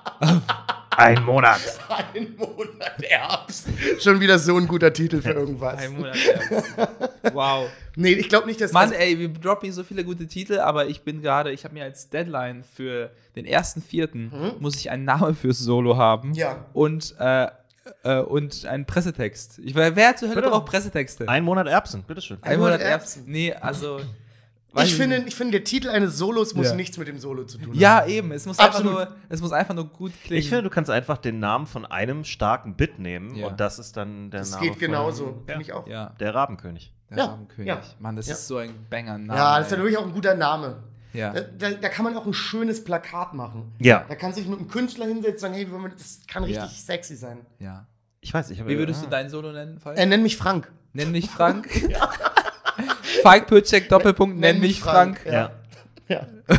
Ein Monat. Ein Monat Erbs. Schon wieder so ein guter Titel für irgendwas. Ein Monat Erbsen. Wow. Nee, ich glaube nicht, dass Mann, das. ey, wir droppen hier so viele gute Titel, aber ich bin gerade, ich habe mir als Deadline für den ersten Vierten muss ich einen Namen fürs Solo haben. Ja. Und, äh, äh, und einen Pressetext. Ich, wer wer zur Hölle Bitte? braucht Pressetexte? Ein Monat Erbsen, bitteschön. Ein Monat Monat Erbsen. Nee, also. weiß Ich finde, nicht. ich finde, der Titel eines Solos muss Ja. nichts mit dem Solo zu tun haben. Ja, eben. Es muss, einfach Absolut. nur, es muss einfach nur gut klingen. Ich finde, du kannst einfach den Namen von einem starken Bit nehmen Ja. und das ist dann der Das Name geht von genauso, Ja. finde ich auch. Ja, Der Rabenkönig. der Ja, Rabenkönig. ja. Mann, das Ja. ist so ein Banger-Name. Ja, das ist ja ey. wirklich auch ein guter Name. Ja. Da, da, da kann man auch ein schönes Plakat machen. Ja. Da kann sich mit einem Künstler hinsetzen und sagen, hey, wie wollen wir- das kann richtig Ja. sexy sein. ja. Ich weiß, ich habe. Wie würdest ah. du dein Solo nennen, Falk? Er nennt mich Frank. Nenn mich Frank. Falk Pürcek, Doppelpunkt, nenn mich Frank. Ja. Ja. Ja.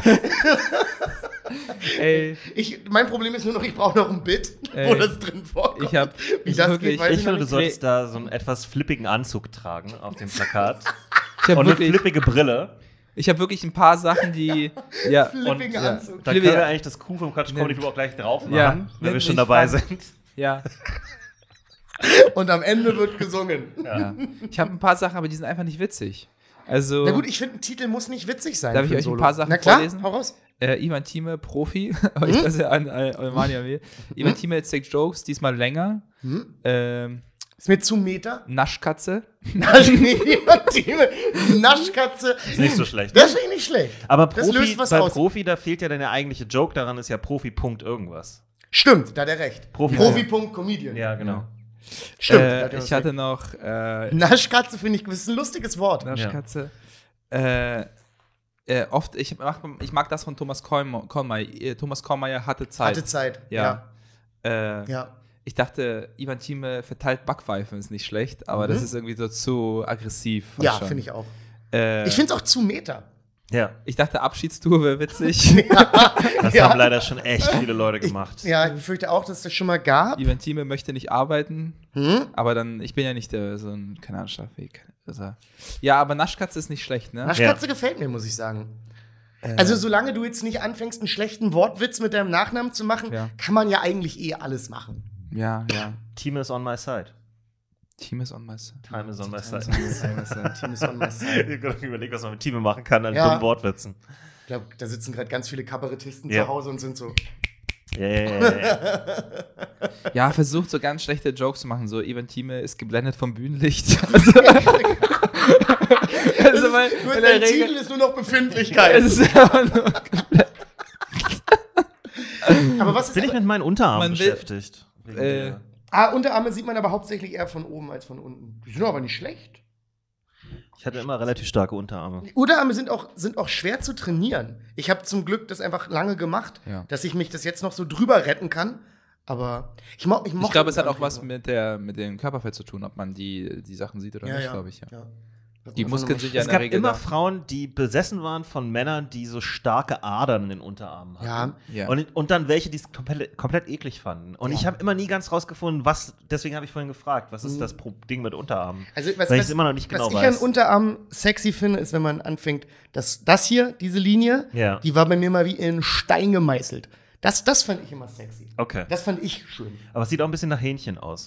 Ey, Ich, mein Problem ist nur noch, ich brauche noch ein Bit, wo Ey. das drin vorkommt. ich hab Wie ich das wirklich, geht, weiß Ich ich noch finde, du nicht. solltest da so einen etwas flippigen Anzug tragen auf dem Plakat. ich hab Und eine wirklich, flippige Brille. ich hab wirklich ein paar Sachen, die, ja, Flippigen ja. Anzug. Da Flippiger- können wir eigentlich das Q vom Quatsch Comedy Club auch gleich drauf machen, Ja, wenn nenn wir schon mich dabei Frank. sind. ja, Und am Ende wird gesungen. ja. Ich habe ein paar Sachen, aber die sind einfach nicht witzig. Also, Na gut, ich finde, ein Titel muss nicht witzig sein. Darf ich für euch ein Solo. paar Sachen Na klar, vorlesen? hau raus. äh, Ivan Thieme, Profi, weil ich das ja an äh, Eumania will. Ivan Thieme, Take Jokes, diesmal länger. Ähm, Ist mir zu Meter. Naschkatze. Nasch- Naschkatze. Ist nicht so schlecht. Das finde ich nicht schlecht. Aber Das Profi, löst was bei aus. Profi, da fehlt ja dann der eigentliche Joke, daran ist ja Profi Punkt irgendwas. Stimmt, da hat er recht. Profi- Profi.Comedian. Ja, genau. Stimmt. da Äh, hat er was ich hatte recht. noch äh, Naschkatze finde ich, das ist ein lustiges Wort. Naschkatze. Äh, äh, oft, ich mag, ich mag das von Thomas Kollmeier. Kollmeier. Thomas Kollmeier hatte Zeit. Hatte Zeit. Ja. Ja. Äh, ja. Ich dachte, Ivan Thieme verteilt Backpfeifen, ist nicht schlecht, aber das ist irgendwie so zu aggressiv. fast Ja, schon. finde ich auch. Äh, Ich finde es auch zu Meter. Ja, ich dachte, Abschiedstour wäre witzig. das Ja. haben leider schon echt viele Leute gemacht. Ja, ich befürchte auch, dass es das schon mal gab. Ivan Thieme möchte nicht arbeiten, Hm? aber dann, ich bin ja nicht der, so ein, keine Ahnung, Schlafweg. Also, ja, aber Naschkatze ist nicht schlecht, ne? Naschkatze gefällt mir, muss ich sagen. Also, solange du jetzt nicht anfängst, einen schlechten Wortwitz mit deinem Nachnamen zu machen, Ja. kann man ja eigentlich eh alles machen. Ja, ja. Team is on my side. Team is on my side. Time is on my side. Time is on my side. Team is on my side. Ich habe überlegt, was man mit Team machen kann an Ja. dummen Wortwitzen. Ich glaube, da sitzen gerade ganz viele Kabarettisten Ja. zu Hause und sind so. Ja, ja, ja, ja. Ja, versucht so ganz schlechte Jokes zu machen. So, Ivan Thieme ist geblendet vom Bühnenlicht. Also, also weil, Nur in dein der Regel, Titel ist nur noch Befindlichkeit. es ist einfach nur Aber was ist Bin ich mit meinen Unterarmen Man will- beschäftigt? Wegen Äh, der- Ah, Unterarme sieht man aber hauptsächlich eher von oben als von unten. Die sind aber nicht schlecht. Ich hatte immer relativ starke Unterarme. Die Unterarme sind auch, sind auch schwer zu trainieren. Ich habe zum Glück das einfach lange gemacht, Ja. dass ich mich das jetzt noch so drüber retten kann. Aber ich, mo ich Ich mochte glaube, es hat auch Unterarme was mit, der, mit dem Körperfett zu tun, ob man die, die Sachen sieht oder Ja, nicht, ja. glaube ich. Ja. Ja. Die Muskeln sind ja Es in der gab Regel immer da. Frauen, die besessen waren von Männern, die so starke Adern in den Unterarmen hatten. Ja. Ja. Und, und dann welche, die es komplett, komplett eklig fanden. Und Ja. ich habe immer nie ganz rausgefunden, was, deswegen habe ich vorhin gefragt, was ist Mhm. das Pro Ding mit Unterarmen? Also, was, Weil ich was, es immer noch nicht genau was ich weiß. an Unterarm sexy finde, ist, wenn man anfängt, dass das hier, diese Linie, Ja. die war bei mir mal wie in Stein gemeißelt. Das, das fand ich immer sexy. Okay. Das fand ich schön. Aber es sieht auch ein bisschen nach Hähnchen aus.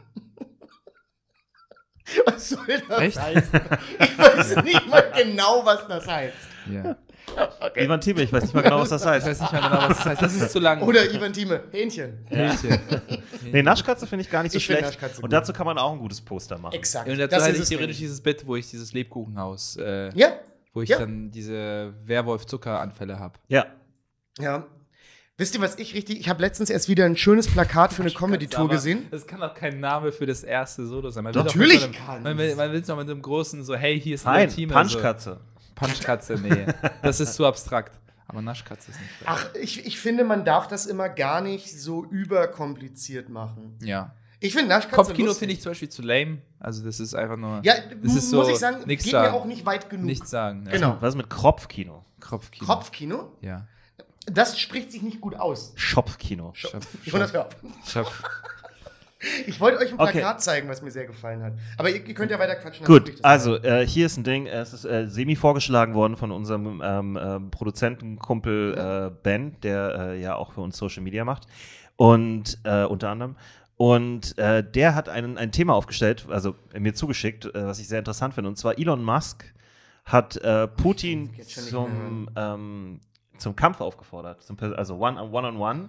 Was soll das Echt? heißen? Ich weiß nicht mal genau, was das heißt. Ja. Okay. Ivan Thieme, ich weiß nicht mal genau, was das Ich heißt. weiß nicht mehr genau, was das heißt. Das ist zu lang. Oder Ivan Thieme, Hähnchen. Hähnchen. Nee, Naschkatze finde ich gar nicht so Ich find schlecht. Naschkatze Und gut. dazu kann man auch ein gutes Poster machen. Exakt. Und dazu Das hatte ist ich es theoretisch nämlich. dieses Bit, wo ich dieses Lebkuchenhaus, äh, Ja, wo ich Ja. dann diese Werwolf-Zuckeranfälle habe. Ja. ja. Wisst ihr, was ich richtig. Ich habe letztens erst wieder ein schönes Plakat für eine Comedy-Tour gesehen. Das kann auch kein Name für das erste Solo sein. Man will doch Natürlich mit so einem, kann's. Man will man will es noch mit einem großen, so, hey, hier ist ein Nein, Team. Punchkatze. So. Punchkatze, nee. Das ist zu abstrakt. Aber Naschkatze ist nicht schlecht. Ach, ich, ich finde, man darf das immer gar nicht so überkompliziert machen. Ja. Ich finde Naschkatze Kopfkino lustig. finde ich zum Beispiel zu lame. Also, das ist einfach nur. Ja, das ist muss so ich sagen, nix geht sagen. mir auch nicht weit genug. Nichts sagen. Ja. Genau. Was ist mit Kropfkino? Kopfkino. Kopfkino? Ja. Das spricht sich nicht gut aus. Schopfkino. Schopf, Jonas, hör auf. Schopf. Ich wollte euch ein Okay. Plakat zeigen, was mir sehr gefallen hat. Aber ihr, ihr könnt ja weiter quatschen. dann Gut, sprich das also an. äh, hier ist ein Ding, es ist äh, semi vorgeschlagen worden von unserem ähm, ähm, Produzentenkumpel äh, Ben, der äh, ja auch für uns Social Media macht und äh, unter anderem. Und äh, der hat einen, ein Thema aufgestellt, also äh, mir zugeschickt, äh, was ich sehr interessant finde. Und zwar Elon Musk hat äh, Putin jetzt schon nicht zum, ähm, zum Kampf aufgefordert, zum, Per- also one on one. On one.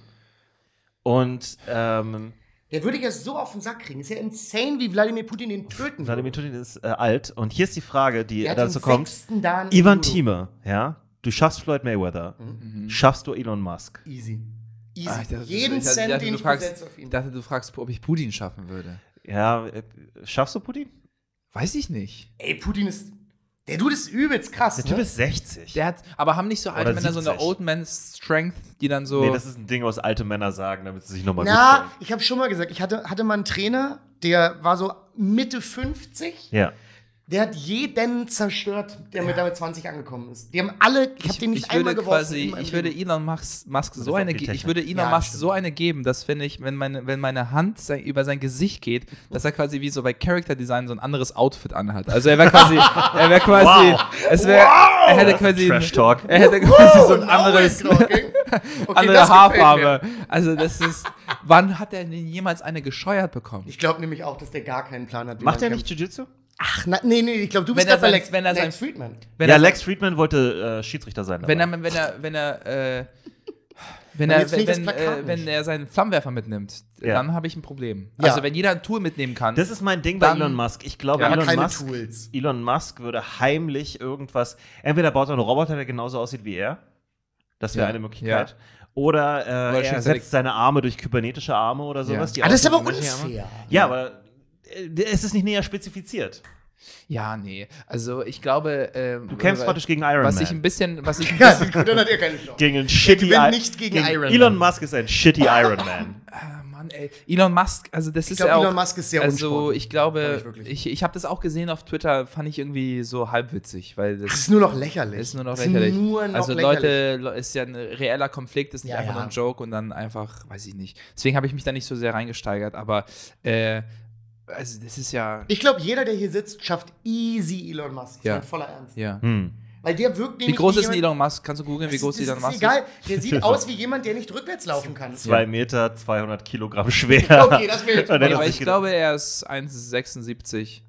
Und ähm, Der würde ja so auf den Sack kriegen. Ist ja insane, wie Wladimir Putin den töten Wladimir würde. Putin ist äh, alt. Und hier ist die Frage, die Der hat dazu den kommt. sechsten Dan Ivan Judo. Thieme, ja, du schaffst Floyd Mayweather, Mhm. schaffst du Elon Musk. Easy. Easy. Ah, ich dachte, Jeden ich dachte, Cent, ich dachte, den du ich fragst, besetze auf ihn. Ich dachte, du fragst, ob ich Putin schaffen würde. Ja, äh, schaffst du Putin? Weiß ich nicht. Ey, Putin ist. Der Dude ist übelst krass. Der ne? Typ ist sechzig. Der hat, aber haben nicht so alte Oder Männer so eine siebzig. Old Man Strength, die dann so. Nee, das ist ein Ding, was alte Männer sagen, damit sie sich nochmal gut Na, fühlen. ich habe schon mal gesagt, ich hatte, hatte mal einen Trainer, der war so Mitte fünfzig. Ja. Der hat jeden zerstört, der mit damit zwanzig angekommen ist. Die haben alle, ich habe den nicht ich einmal würde geworfen. quasi, in meinem ich würde Leben. Elon Musk, Musk so auf eine, die ge- ich Technik. würde Elon Ja, Musk stimmt. so eine geben, dass finde ich, wenn meine, wenn meine Hand sein, über sein Gesicht geht, dass er quasi wie so bei Character Design so ein anderes Outfit anhat. Also er wäre quasi, er wäre quasi, Wow. es wäre, er hätte quasi, Trash Talk. er hätte quasi so ein Now anderes, we're talking. Okay, andere das gefällt Haarfarbe. mir. Also das ist, wann hat er denn jemals eine gescheuert bekommen? Ich glaube nämlich auch, dass der gar keinen Plan hat. wie Macht man er nicht kämpft. Jiu-Jitsu? Ach, na, nee, nee, ich glaube, du bist Wenn er grad bei sein- Lex, wenn er Lex sein- Friedman. Wenn Ja, er, Lex Friedman wollte äh, Schiedsrichter sein. wenn er, dabei. wenn er, wenn er, äh, wenn Aber er, jetzt wenn, fehlt das wenn, Plakat äh, wenn nicht. er seinen Flammenwerfer mitnimmt, Ja. dann habe ich ein Problem. Ja. Also wenn jeder ein Tool mitnehmen kann, Das ist mein Ding bei Dann- Elon Musk. Ich glaube, Ja, Aber Elon, keine Musk, Tools. Elon Musk würde heimlich irgendwas. Entweder baut er einen Roboter, der genauso aussieht wie er. Das wäre Ja. eine Möglichkeit. Oder, äh, Oder er schickt ersetzt seine Arme durch kybernetische Arme oder sowas. Ja. die Ah, das ist aussehen aber wie menschliche Arme. unfair. Ja, aber äh, es ist nicht näher spezifiziert. ja, nee. Also ich glaube, ähm, Du kämpfst praktisch gegen Iron was Man. ich ein bisschen, was ich ein Ja, bisschen, gut, dann hat er keine Chance. gegen einen shitty gewinnt I- nicht gegen Iron Elon Man. Musk ist ein shitty Iron Man. ah, Mann, ey, Elon Musk, also das Ich ist glaube, ja auch, Elon Musk ist sehr also unsportlich. ich Fand glaube, ich wirklich. ich, ich habe das auch gesehen auf Twitter, fand ich irgendwie so halbwitzig, weil das Das ist nur noch lächerlich. ist nur noch Das ist lächerlich. Nur noch also lächerlich. Leute, Le- ist ja ein reeller Konflikt, ist nicht Ja, einfach ja. nur ein Joke und dann einfach, weiß ich nicht. Deswegen habe ich mich da nicht so sehr reingesteigert, aber äh, also das ist ja, Ich glaube, jeder, der hier sitzt, schafft easy Elon Musk. Das Ja. ist mein voller Ernst. ja. Hm. Weil der wirkt Wie nämlich groß ist denn jemand- Elon Musk? Kannst du googeln, wie Das groß ist, Elon das Musk ist egal. Der sieht aus wie jemand, der nicht rückwärts laufen kann. Zwei Meter, zweihundert Kilogramm schwer. Okay, das wäre jetzt Und dann ist? hat Aber sich ich gedacht- glaube, er ist eins Komma sechsundsiebzig.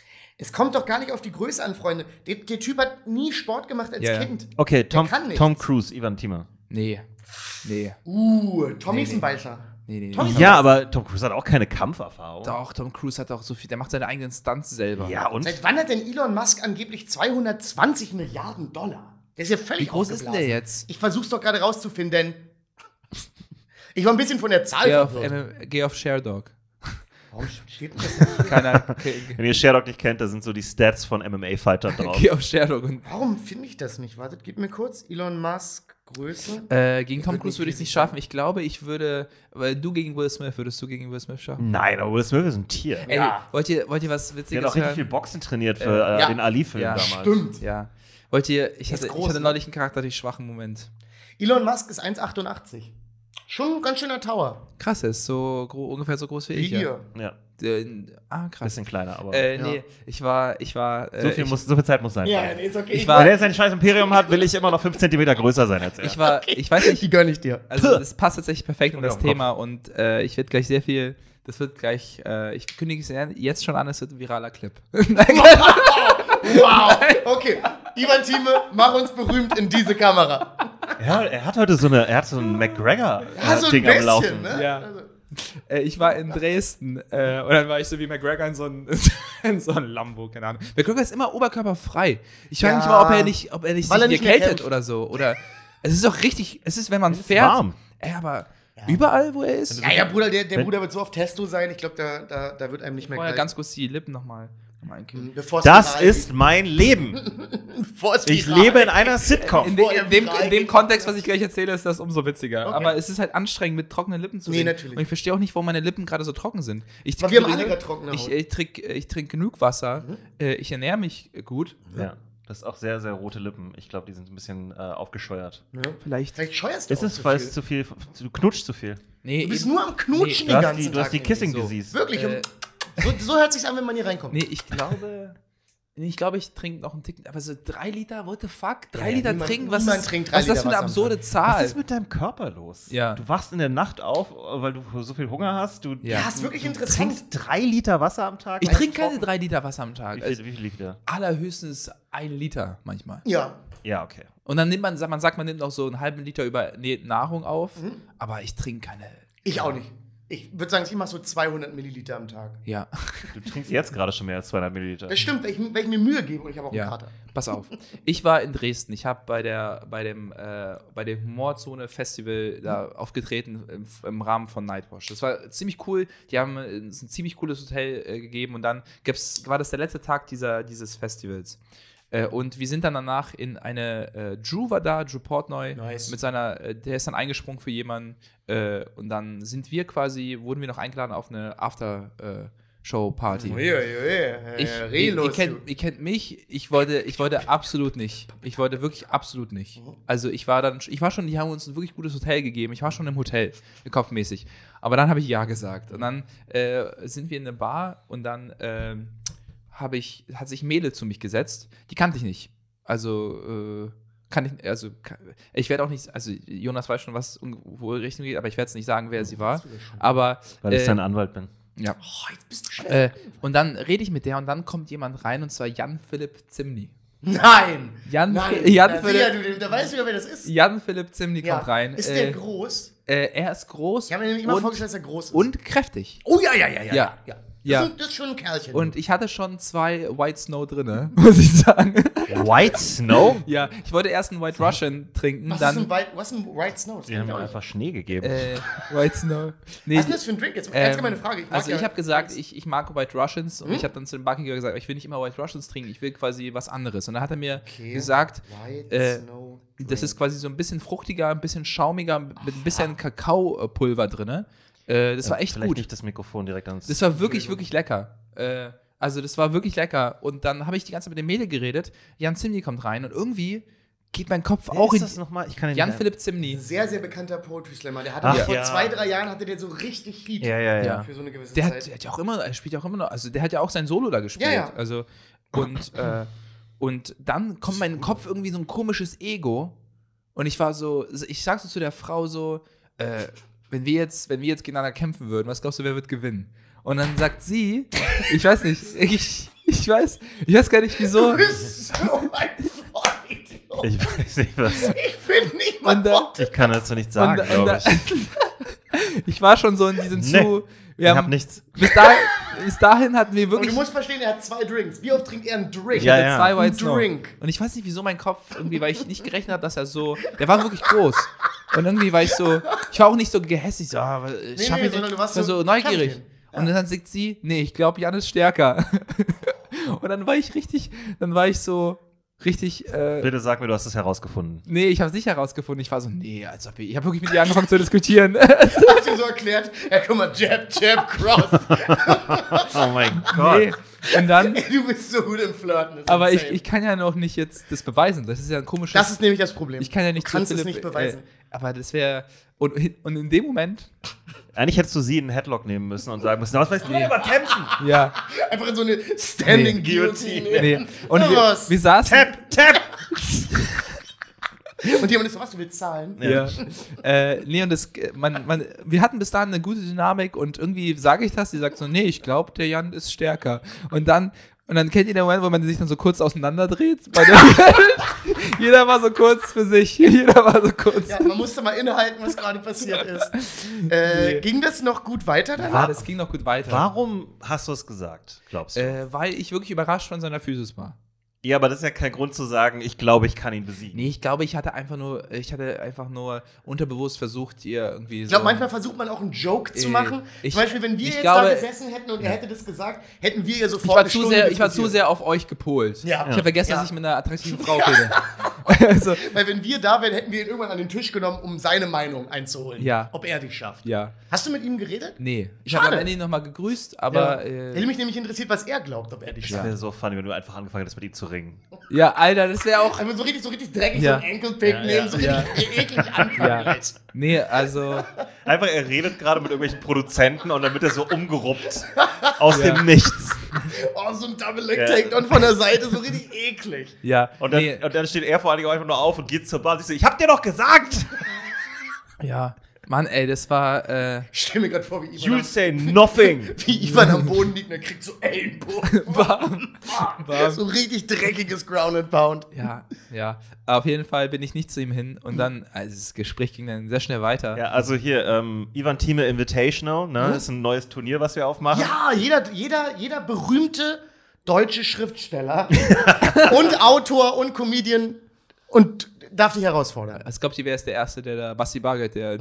Es kommt doch gar nicht auf die Größe an, Freunde. Der, der Typ hat nie Sport gemacht als Ja, ja. Kind. Okay, Tom, kann nichts. Tom Cruise, Ivan Thieme. Nee. Nee. Uh, Tommy Nee, ist nee. ein Beißer. Nee, nee, Tommy nee. ist Ja, aber Tom Cruise hat auch keine Kampferfahrung. Doch, Tom Cruise hat auch so viel, der macht seine eigenen Stunts selber. Ja, und? Seit wann hat denn Elon Musk angeblich zweihundertzwanzig Milliarden Dollar? Der ist ja völlig Wie groß ist denn der aufgeblasen. jetzt? Ich versuch's doch gerade rauszufinden. Ich war ein bisschen von der Zahl Geh auf, verwirrt. M- geh auf ShareDog. Warum steht denn das nicht? Keine Ahnung. Okay, Wenn ihr Sherlock nicht kennt, da sind so die Stats von M M A-Fightern drauf. Geh auf Sherlock und Warum finde ich das nicht? Wartet, gib mir kurz. Elon Musk, Größe. Äh, gegen Tom Wird Cruise nicht würde ich es nicht riesig schaffen. Ich glaube, ich würde, weil du gegen Will Smith, würdest du gegen Will Smith schaffen? Nein, aber Will Smith ist ein Tier. Ey, Ja. wollt ihr, wollt ihr was Der Witziges hat auch richtig hören? viel Boxen trainiert für äh, ja. den Ali-Film Ja. damals. Stimmt. Ja. Wollt ihr, ich Ist hatte, groß, ich hatte ne? neulich einen charakterlich schwachen Moment. Elon Musk ist eins Komma achtundachtzig. Schon ein ganz schöner Tower. Krass, er ist so gro- ungefähr so groß wie, Wie ich. Ja. ihr. Ja, Äh, ah, krass. bisschen kleiner, aber Äh, Ja. nee, ich war, ich war, äh, so, viel ich, muss, so viel Zeit muss sein. nee, ist okay. Ich war- Wenn er sein scheiß Imperium hat, will ich immer noch fünf Zentimeter größer sein als er. ich war, ich weiß nicht, Die gönne ich dir. also das passt tatsächlich perfekt um Ja, das Kopf. Thema und äh, ich werde gleich sehr viel, das wird gleich, äh, ich kündige es jetzt schon an, es wird ein viraler Clip. Wow. Okay. Ivan Thieme, mach uns berühmt in diese Kamera. Ja, er hat heute so eine, er hat so ein McGregor Ja, so ein Ding am Laufen. bisschen, ne? Ja. Also, Äh, ich war in Dresden äh, und dann war ich so wie McGregor in so ein, in so ein Lambo, keine Ahnung. McGregor ist immer oberkörperfrei. Ich frage Ja. mich mal, ob er nicht, ob er nicht Weil sich er nicht mehr erkältet kämpft. oder so. Oder es ist doch richtig, es ist, wenn man ist fährt. warm. Ey, aber überall, wo er ist, ja, ja, Bruder, der, der Wenn- Bruder wird so auf Testo sein. Ich glaube, da, da, da wird einem nicht mehr vorher kalt. ganz kurz die Lippen nochmal noch eincremen. Bevor es Das viral ist mein Leben. geht. Bevor es Ich viral lebe in geht. einer Sitcom. In, de, Vorher in, dem, viral in dem geht. Kontext, was ich gleich erzähle, ist das umso witziger. Okay. Aber es ist halt anstrengend, mit trockenen Lippen zu Nee, reden. natürlich. Und ich verstehe auch nicht, warum meine Lippen gerade so trocken sind. Ich Aber wir haben trinke alle genug- gerade trockene Ich, Haut. ich trinke ich trink genug Wasser. Äh, ich ernähre mich gut. Ja, das ist auch sehr, sehr rote Lippen. Ich glaube, die sind ein bisschen äh, aufgescheuert. Mhm. Ja. Vielleicht. Vielleicht scheuerst du Ist auch es, zu weil viel. es zu viel, du knutschst zu viel. Nee, Du bist eben- nur am Knutschen Nee, den Du hast ganzen die, du hast Tag. die Kissing so. Disease. Wirklich. Äh, so, so hört sich's an, wenn man hier reinkommt. Nee, ich glaube. Nee, ich glaube, ich trinke noch einen Ticken. Aber so drei Liter, what the fuck? Drei Ja, Liter niemand- trinken? Was niemand ist, trinkt drei was ist das Liter für eine Wasser am absurde Tag. Zahl? Was ist mit deinem Körper los? Ja. Du wachst in der Nacht auf, weil du so viel Hunger hast. Du Ja. Ja, ist wirklich du interessant. trinkst drei Liter Wasser am Tag. Ich Weil trinke keine trocken- drei Liter Wasser am Tag. Wie Also viel, wie viel Liter? allerhöchstens ein Liter manchmal. Ja. Ja, okay. Und dann nimmt man, man sagt, man nimmt noch so einen halben Liter über nee, Nahrung auf. Mhm. Aber ich trinke keine. Ich auch nicht. Ich würde sagen, ich mache so zweihundert Milliliter am Tag. Ja. Du trinkst jetzt gerade schon mehr als zweihundert Milliliter. Das stimmt, weil ich, weil ich mir Mühe gebe und ich habe auch Ja. einen Kater. Pass auf. Ich war in Dresden. Ich habe bei der bei dem äh, bei dem Humorzone Festival da aufgetreten im, im Rahmen von Nightwash. Das war ziemlich cool. Die haben äh, ein ziemlich cooles Hotel äh, gegeben und dann gab's, war das der letzte Tag dieser dieses Festivals. Äh, und wir sind dann danach in eine äh, Drew war da, Drew Portnoy Nice. mit seiner, äh, der ist dann eingesprungen für jemanden äh, und dann sind wir quasi, wurden wir noch eingeladen auf eine After äh, Show Party. Ui, ui, ui. Ich, Äh, ihr, Relos, ihr, kennt, ihr kennt mich, ich wollte, ich wollte absolut nicht. Ich wollte wirklich absolut nicht. Also ich war dann, ich war schon, die haben uns ein wirklich gutes Hotel gegeben. Ich war schon im Hotel, kopfmäßig. Aber dann habe ich ja gesagt. Und dann äh, sind wir in eine Bar und dann ähm, habe ich, hat sich Mele zu mich gesetzt. Die kannte ich nicht. Also äh, kann ich, also kann, ich werde auch nicht, also Jonas weiß schon, was wo in Richtung geht, aber ich werde es nicht sagen, wer sie war. Aber Weil ich äh, sein Anwalt bin. ja. Oh, jetzt bist du schnell. Äh, und dann rede ich mit der und dann kommt jemand rein und zwar Jan-Philipp Zimny. Nein! Jan, Nein! Jan, da, Philipp, ja, du, da weißt du ja, wer das ist. Jan-Philipp Zimny Ja. kommt rein. Ist äh, der groß? äh, er ist groß Ich habe mir nämlich immer und, vorgestellt, dass er groß ist. und kräftig. Oh ja, ja, ja, ja. Ja. ja. Ja. Das, ist, das ist schon ein Kerlchen. Und ich hatte schon zwei White Snow drinne, muss ich sagen. White Snow? Ja, ich wollte erst einen White Russian trinken, was, dann ist ein White, was ist ein White Snow? Das Die kenn haben ich mir auch einfach Schnee gegeben. äh, White Snow. Nee, was ist denn das für ein Drink? Jetzt ähm, ähm, meine Frage. Ich mag also ja- ich habe gesagt, ich, ich mag White Russians und Hm? ich habe dann zu dem Barkeeper gesagt, ich will nicht immer White Russians trinken, ich will quasi was anderes. Und dann hat er mir Okay. gesagt, White äh, Snow das Drink. ist quasi so ein bisschen fruchtiger, ein bisschen schaumiger, mit ein bisschen Kakaopulver drin. Äh, das war echt Vielleicht gut. nicht das Mikrofon direkt ans. Das war wirklich, wirklich lecker. Äh, also das war wirklich lecker. Und dann habe ich die ganze Zeit mit dem Mädel geredet. Jan Zimny kommt rein und irgendwie geht mein Kopf Wer auch ist in... das nochmal? Ich kann ihn Jan nicht- Philipp Zimny. Ein sehr, sehr bekannter Poetry Slammer. Der hatte Ach, mal vor ja. zwei, drei Jahren hatte der so richtig Heat. Ja, ja, ja. Ja. Für so eine gewisse Der Zeit. hat, der hat ja auch immer, er spielt ja auch immer noch, also der hat ja auch sein Solo da gespielt. Ja, ja. Also, und, äh, und dann kommt mein Kopf irgendwie so ein komisches Ego und ich war so, ich sag so zu der Frau so, äh, wenn wir jetzt, wenn wir jetzt gegeneinander kämpfen würden, was glaubst du, wer wird gewinnen? Und dann sagt sie, ich weiß nicht, ich, ich weiß, ich weiß gar nicht wieso. Du bist so ein Vollidiot. Ich weiß nicht, was. Ich finde nicht mal Und dann- Worte. Ich kann dazu nichts sagen, und, und, glaube ich. ich war schon so in diesem Nee, zu. Ich Wir hab haben, nichts. bis, da, bis dahin hatten wir Und wirklich du musst verstehen, er hat zwei Drinks. Wie oft trinkt er einen Drink? Ja, hatte ja. zwei Ein White Snow. Drink. Und ich weiß nicht, wieso mein Kopf irgendwie, weil ich nicht gerechnet habe, dass er so, der war wirklich groß. Und irgendwie war ich so, ich war auch nicht so gehässig, so, ah, was- Nee, schaff nee, ich sondern nicht. du warst Ich war so, so neugierig. schaff ich Und dann sagt sie, nee, ich glaube, Jan ist stärker. Und dann war ich richtig, dann war ich so richtig. Äh, Bitte sag mir, du hast es herausgefunden. Nee, ich habe es nicht herausgefunden. Ich war so, nee, als ob ich. Ich habe wirklich mit ihr angefangen zu diskutieren. Hast du so erklärt? Ja, guck mal, Jab, Jab, Cross. Oh mein Gott. Nee. Und dann. Ey, du bist so gut im Flirten. das ist Aber ich, insane. ich kann ja noch nicht jetzt das beweisen. Das ist ja ein komisches. Das ist nämlich das Problem. ich kann ja nicht du kannst zu es Philipp, nicht beweisen. Äh, aber das wäre. Und, und in dem Moment. Eigentlich hättest du sie in einen Headlock nehmen müssen und sagen müssen, was weißt du nee. über Kämpfen? Ja. Einfach in so eine Standing Nee. Guillotine. Nee. Und wir, Was? wir saßen. Tap, tap! Und jemand ist so, was, du willst zahlen? Ja. äh, nee, und das, man, man, wir hatten bis dahin eine gute Dynamik und irgendwie sage ich das, die sagt so, nee, ich glaube, der Jan ist stärker. Und dann, und dann kennt ihr den Moment, wo man sich dann so kurz auseinanderdreht? Bei der jeder war so kurz für sich. Jeder war so kurz. Ja, man musste mal innehalten, was gerade passiert ist. Äh, Nee. Ging das noch gut weiter danach? War, das ging noch gut weiter. Warum hast du es gesagt, glaubst du? Äh, weil ich wirklich überrascht von seiner Physis war. Ja, aber das ist ja kein Grund zu sagen, ich glaube, ich kann ihn besiegen. Nee, ich glaube, ich hatte einfach nur, ich hatte einfach nur unterbewusst versucht, ihr irgendwie Ich so. glaube, manchmal versucht man auch einen Joke zu Äh, machen. ich- Zum Beispiel, wenn wir ich jetzt glaube- da gesessen hätten und er hätte das gesagt, hätten wir ihr sofort ich war, eine zu Stunde sehr, ich war zu diskutiert. sehr auf euch gepolt. Ja. Ich habe vergessen, Ja. dass ich mit einer attraktiven Frau rede. also, Weil wenn wir da wären, hätten wir ihn irgendwann an den Tisch genommen, um seine Meinung einzuholen. Ja. Ob er dich schafft. ja. Hast du mit ihm geredet? Nee. Ich Schade. habe am Ende nochmal gegrüßt, aber. Ja. Ja, Hätte mich nämlich interessiert, was er glaubt, ob er dich Das schafft. wäre so funny, wenn du einfach angefangen hättest, mit ihm zu ringen. äh, ja, Alter, das wäre auch. Einfach so richtig, so richtig dreckig, Ja. so ein Ankle-Pick Ja, nehmen, ja. so Ja. richtig eklig anfangen. Ja. Halt. Nee, also. Einfach, er redet gerade mit irgendwelchen Produzenten und dann wird er so umgeruppt aus dem Nichts. Oh, so ein Double-Leg Ja. Takedown von der Seite, so richtig eklig. Ja. Und dann, nee, und dann steht er vor allen Dingen einfach nur auf und geht zur Bar und sagt so, ich hab dir doch gesagt! ja. Mann, ey, das war. Äh, Ich stell mir gerade vor, wie Ivan, You'll am, say nothing! wie Ivan am Boden liegt und er kriegt so Ellenbogen. warm. warm. So ein richtig dreckiges Ground and Pound. Ja, ja. Auf jeden Fall bin ich nicht zu ihm hin und dann, also das Gespräch ging dann sehr schnell weiter. Ja, also hier, ähm, Ivan Thieme Invitational, ne? Das ist ein neues Turnier, was wir aufmachen. Ja, jeder, jeder, jeder berühmte deutsche Schriftsteller und Autor und Comedian und darf dich herausfordern. Also, glaubt ihr, wer ist der Erste, der da, Basti Bargeld, der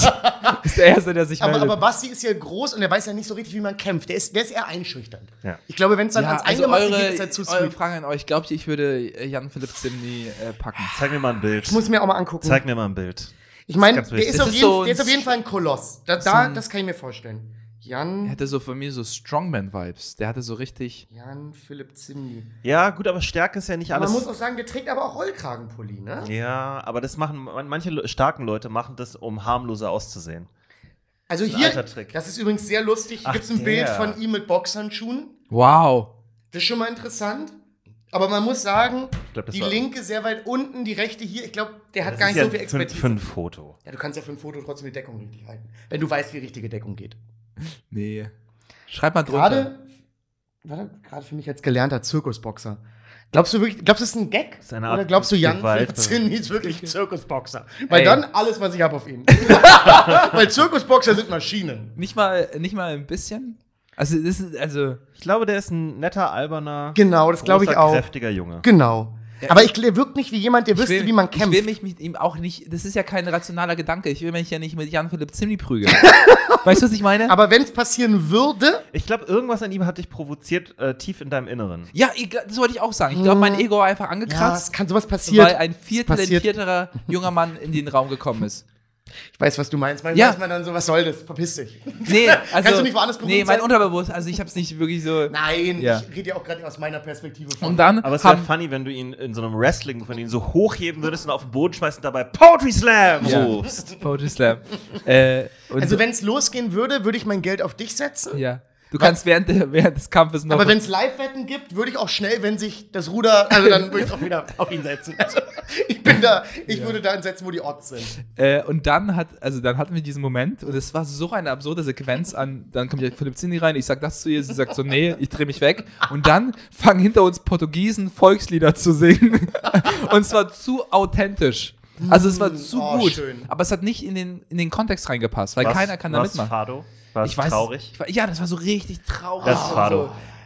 ist der Erste, der sich Aber, meldet. aber Basti ist ja groß und er weiß ja nicht so richtig, wie man kämpft. Der ist, der ist eher einschüchternd. Ja. Ich glaube, wenn es dann ja, ans also Eingemachte eure, geht, ist er zu eure sweet. Frage an euch, glaubt ihr, ich würde Jan-Philipp Zimny äh, packen? Zeig mir mal ein Bild. Ich muss mir auch mal angucken. Zeig mir mal ein Bild. Ich meine, ganz der, wichtig. ist Das auf ist jeden, so der ist ein- auf jeden Fall ein Koloss. Da, so da, ein- das kann ich mir vorstellen. Er Jan, hatte so von mir so Strongman-Vibes. Der hatte so richtig. Jan Philipp Zimny. Ja, gut, aber Stärke ist ja nicht Aber alles. man muss auch sagen, der trägt aber auch Rollkragenpulli, ne? Ja, aber das machen, manche Le- starken Leute machen das, um harmloser auszusehen. Also ein hier, alter Trick. das ist übrigens sehr lustig. Hier Ach, gibt es ein der. Bild von ihm mit Boxhandschuhen. Wow. Das ist schon mal interessant. Aber man muss sagen, glaub, das die war- linke sehr weit unten, die rechte hier. Ich glaube, der hat Das gar ist nicht ja so viel für, Expertise. für ein Foto. Ja, du kannst ja für ein Foto trotzdem die Deckung richtig halten. Wenn du weißt, wie richtige Deckung geht. Nee. Schreib mal drunter. Gerade, warte, gerade für mich als gelernter Zirkusboxer. Glaubst du wirklich, glaubst du, das ist ein Gag? ist eine Art Oder glaubst du, Jan Gewalt. Zinn ist wirklich ein Zirkusboxer? Weil Ey. dann alles, was ich habe auf ihn. Weil Zirkusboxer sind Maschinen. Nicht mal, nicht mal ein bisschen? Also, das ist, also. Ich glaube, der ist ein netter, alberner, Genau, das glaube ich großer, auch. kräftiger Junge. Genau. Aber ich, der wirkt nicht wie jemand, der Ich wüsste, will- wie man Ich kämpft. will mich mit ihm auch nicht, das ist ja kein rationaler Gedanke, ich will mich ja nicht mit Jan-Philipp Zimny prügeln. Weißt du, was ich meine? Aber wenn es passieren würde, Ich glaube, irgendwas an ihm hat dich provoziert, äh, tief in deinem Inneren. ja, ich, das wollte ich auch sagen. Ich glaube, mein Ego war einfach ja, es angekratzt, kann sowas passieren. weil ein viel Es passiert. talentierterer junger Mann in den Raum gekommen ist. Ich weiß, was du meinst. Man Ja. weiß man dann so, was soll das? Verpiss dich. Nee, also, Kannst du nicht woanders berühmt Nee, mein sein? Unterbewusst, also ich hab's nicht wirklich so. Nein, Ja. ich rede ja auch gerade aus meiner Perspektive von. Und dann Aber es wäre haben, funny, wenn du ihn in so einem Wrestling von ihm so hochheben würdest und auf den Boden schmeißt und dabei Poetry Slam Ja. rufst. Poetry Slam. äh, und Also wenn es losgehen würde, würde ich mein Geld auf dich setzen. ja. Du kannst während, der, während des Kampfes noch. Aber wenn es Live-Wetten gibt, würde ich auch schnell, wenn sich das Ruder, also dann würde ich auch wieder auf ihn setzen. Also, ich bin da, ich würde da setzen, wo die Odds sind. Äh, und dann hat, also dann hatten wir diesen Moment und es war so eine absurde Sequenz an, dann kommt ja Philipp Zimny rein, ich sag das zu ihr, sie sagt so, nee, ich dreh mich weg. Und dann fangen hinter uns Portugiesen Volkslieder zu singen. Und es war zu authentisch. Also es war zu Oh, gut. schön. Aber es hat nicht in den, in den Kontext reingepasst, weil Was- keiner kann da was mitmachen. Fado? War es Ich weiß, traurig? Ich, war- ja, das war so richtig traurig. Das ist Fado. So.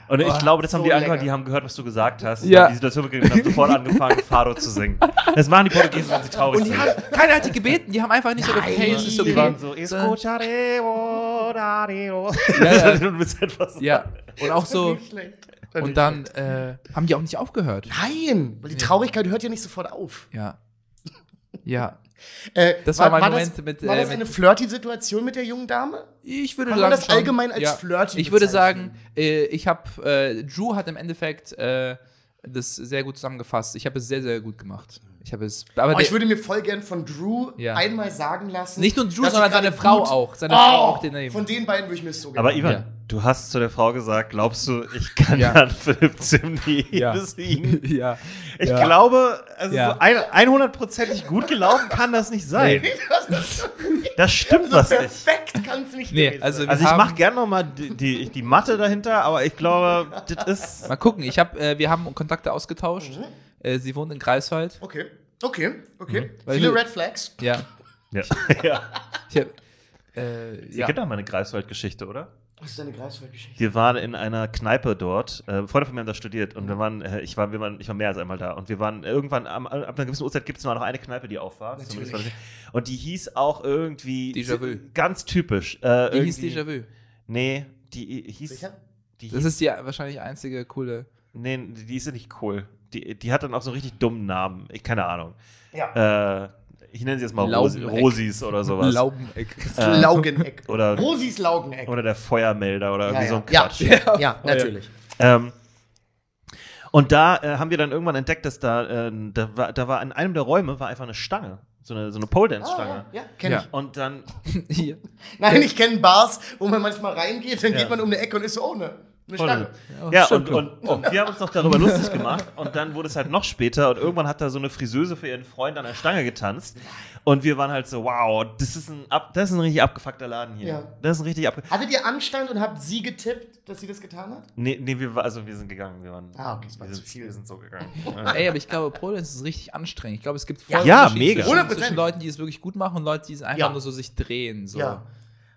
Und ich Oh, glaube, das haben so die angefangen, lecker. die haben gehört, was du gesagt hast. Ja. Haben die Situation begriffen und haben sofort angefangen, Fado zu singen. Das machen die Portugiesen, wenn sie traurig Und die sind. haben, keiner hat die gebeten, die haben einfach nicht so Nein. okay, es ist Die okay. waren so, escucharemo, daremo. Ja, ja. Du bist einfach so. Ja, und auch so, Nicht schlecht. und dann äh, haben die auch nicht aufgehört. Nein, weil die Traurigkeit hört ja nicht sofort auf. Ja. Ja. Äh, Das war mein das, Moment mit, War äh, das mit- eine flirty Situation mit der jungen Dame? Ich würde Kann man sagen, das schon, allgemein als flirty Ich würde bezeichnen? sagen, äh, ich habe, äh, Drew hat im Endeffekt äh, das sehr gut zusammengefasst. Ich habe es sehr, sehr gut gemacht. Ich habe es, aber Oh, der, ich würde mir voll gern von Drew Ja. einmal sagen lassen. nicht nur Drew, dass sondern sie gerade seine Frau gut- auch. Seine Oh, Frau auch daneben. Von den beiden würde ich mir so gerne Aber machen. Ivan, Ja. du hast zu der Frau gesagt, glaubst du, ich kann Ja. Jan Philipp Zimny Ja. besiegen? ja. Ich Ja. glaube, also Ja. so ein- hundertprozentig gut gelaufen kann das nicht sein. Das stimmt was nicht. Perfekt kann es nicht Nee, gewesen also- sein. Also ich haben- mache gerne nochmal die, die, die Mathe dahinter, aber ich glaube, das ist... Mal gucken, ich hab, äh, wir haben Kontakte ausgetauscht. Mhm. Äh, sie wohnt in Greifswald. Okay, okay, okay. Weil Viele wir- Red Flags. Ja. Ja. ja. Ich hab, äh, Ihr ja. kennt doch meine Greifswald-Geschichte, oder? Was ist deine Greifswald-Geschichte? Wir waren in einer Kneipe dort. Äh, Freunde von mir haben da studiert und wir waren, äh, ich war, wir waren, ich war mehr als einmal da. Und wir waren irgendwann, am, ab einer gewissen Uhrzeit gibt es mal noch eine Kneipe, die auf war. Zumindest war das- Und die hieß auch irgendwie Déjà-vu. ganz typisch. Äh, Die hieß irgendwie- Déjà-vu. Nee, die hieß. Sicher? Die Das hieß ist die wahrscheinlich einzige coole. nee, die ist ja nicht cool. Die, die hat dann auch so einen richtig dummen Namen. Ich keine Ahnung. Ja. Äh, ich nenne sie jetzt mal Rosi, Laubeneck. Rosis oder sowas. Laubeneck. Das Laugeneck. oder- Rosis Laugeneck. Oder der Feuermelder oder irgendwie ja, so ein ja. Quatsch. Ja, ja, natürlich. Ähm, und da äh, haben wir dann irgendwann entdeckt, dass da, äh, da, war, da war in einem der Räume war einfach eine Stange. So eine, so eine Pole-Dance-Stange. Ah, ja, ja kenn Ja. ich. Und dann, Hier. Nein, ich kenne Bars, wo man manchmal reingeht, dann Ja. geht man um eine Ecke und ist so, oh, ne, eine Stange. ja, stimmt. und, und, und wir haben uns noch darüber lustig gemacht. Und dann wurde es halt noch später. Und irgendwann hat da so eine Friseuse für ihren Freund an der Stange getanzt. Und wir waren halt so, wow, das ist ein, ab, das ist ein richtig abgefuckter Laden hier. Ja. Das ist ein richtig abge... Hattet ihr Anstand und habt sie getippt, dass sie das getan hat? Nee, nee wir, war- also wir sind gegangen. Wir waren, Ah, okay, das war wir zu sind, viel. wir sind so gegangen. Ey, aber ich glaube, Pole Dance ist richtig anstrengend. Ich glaube, es gibt voll Ja, einen ja, Unterschied mega. Zwischen, hundert Prozent. zwischen Leuten, die es wirklich gut machen und Leuten, die es einfach Ja. nur so sich drehen. So. Ja.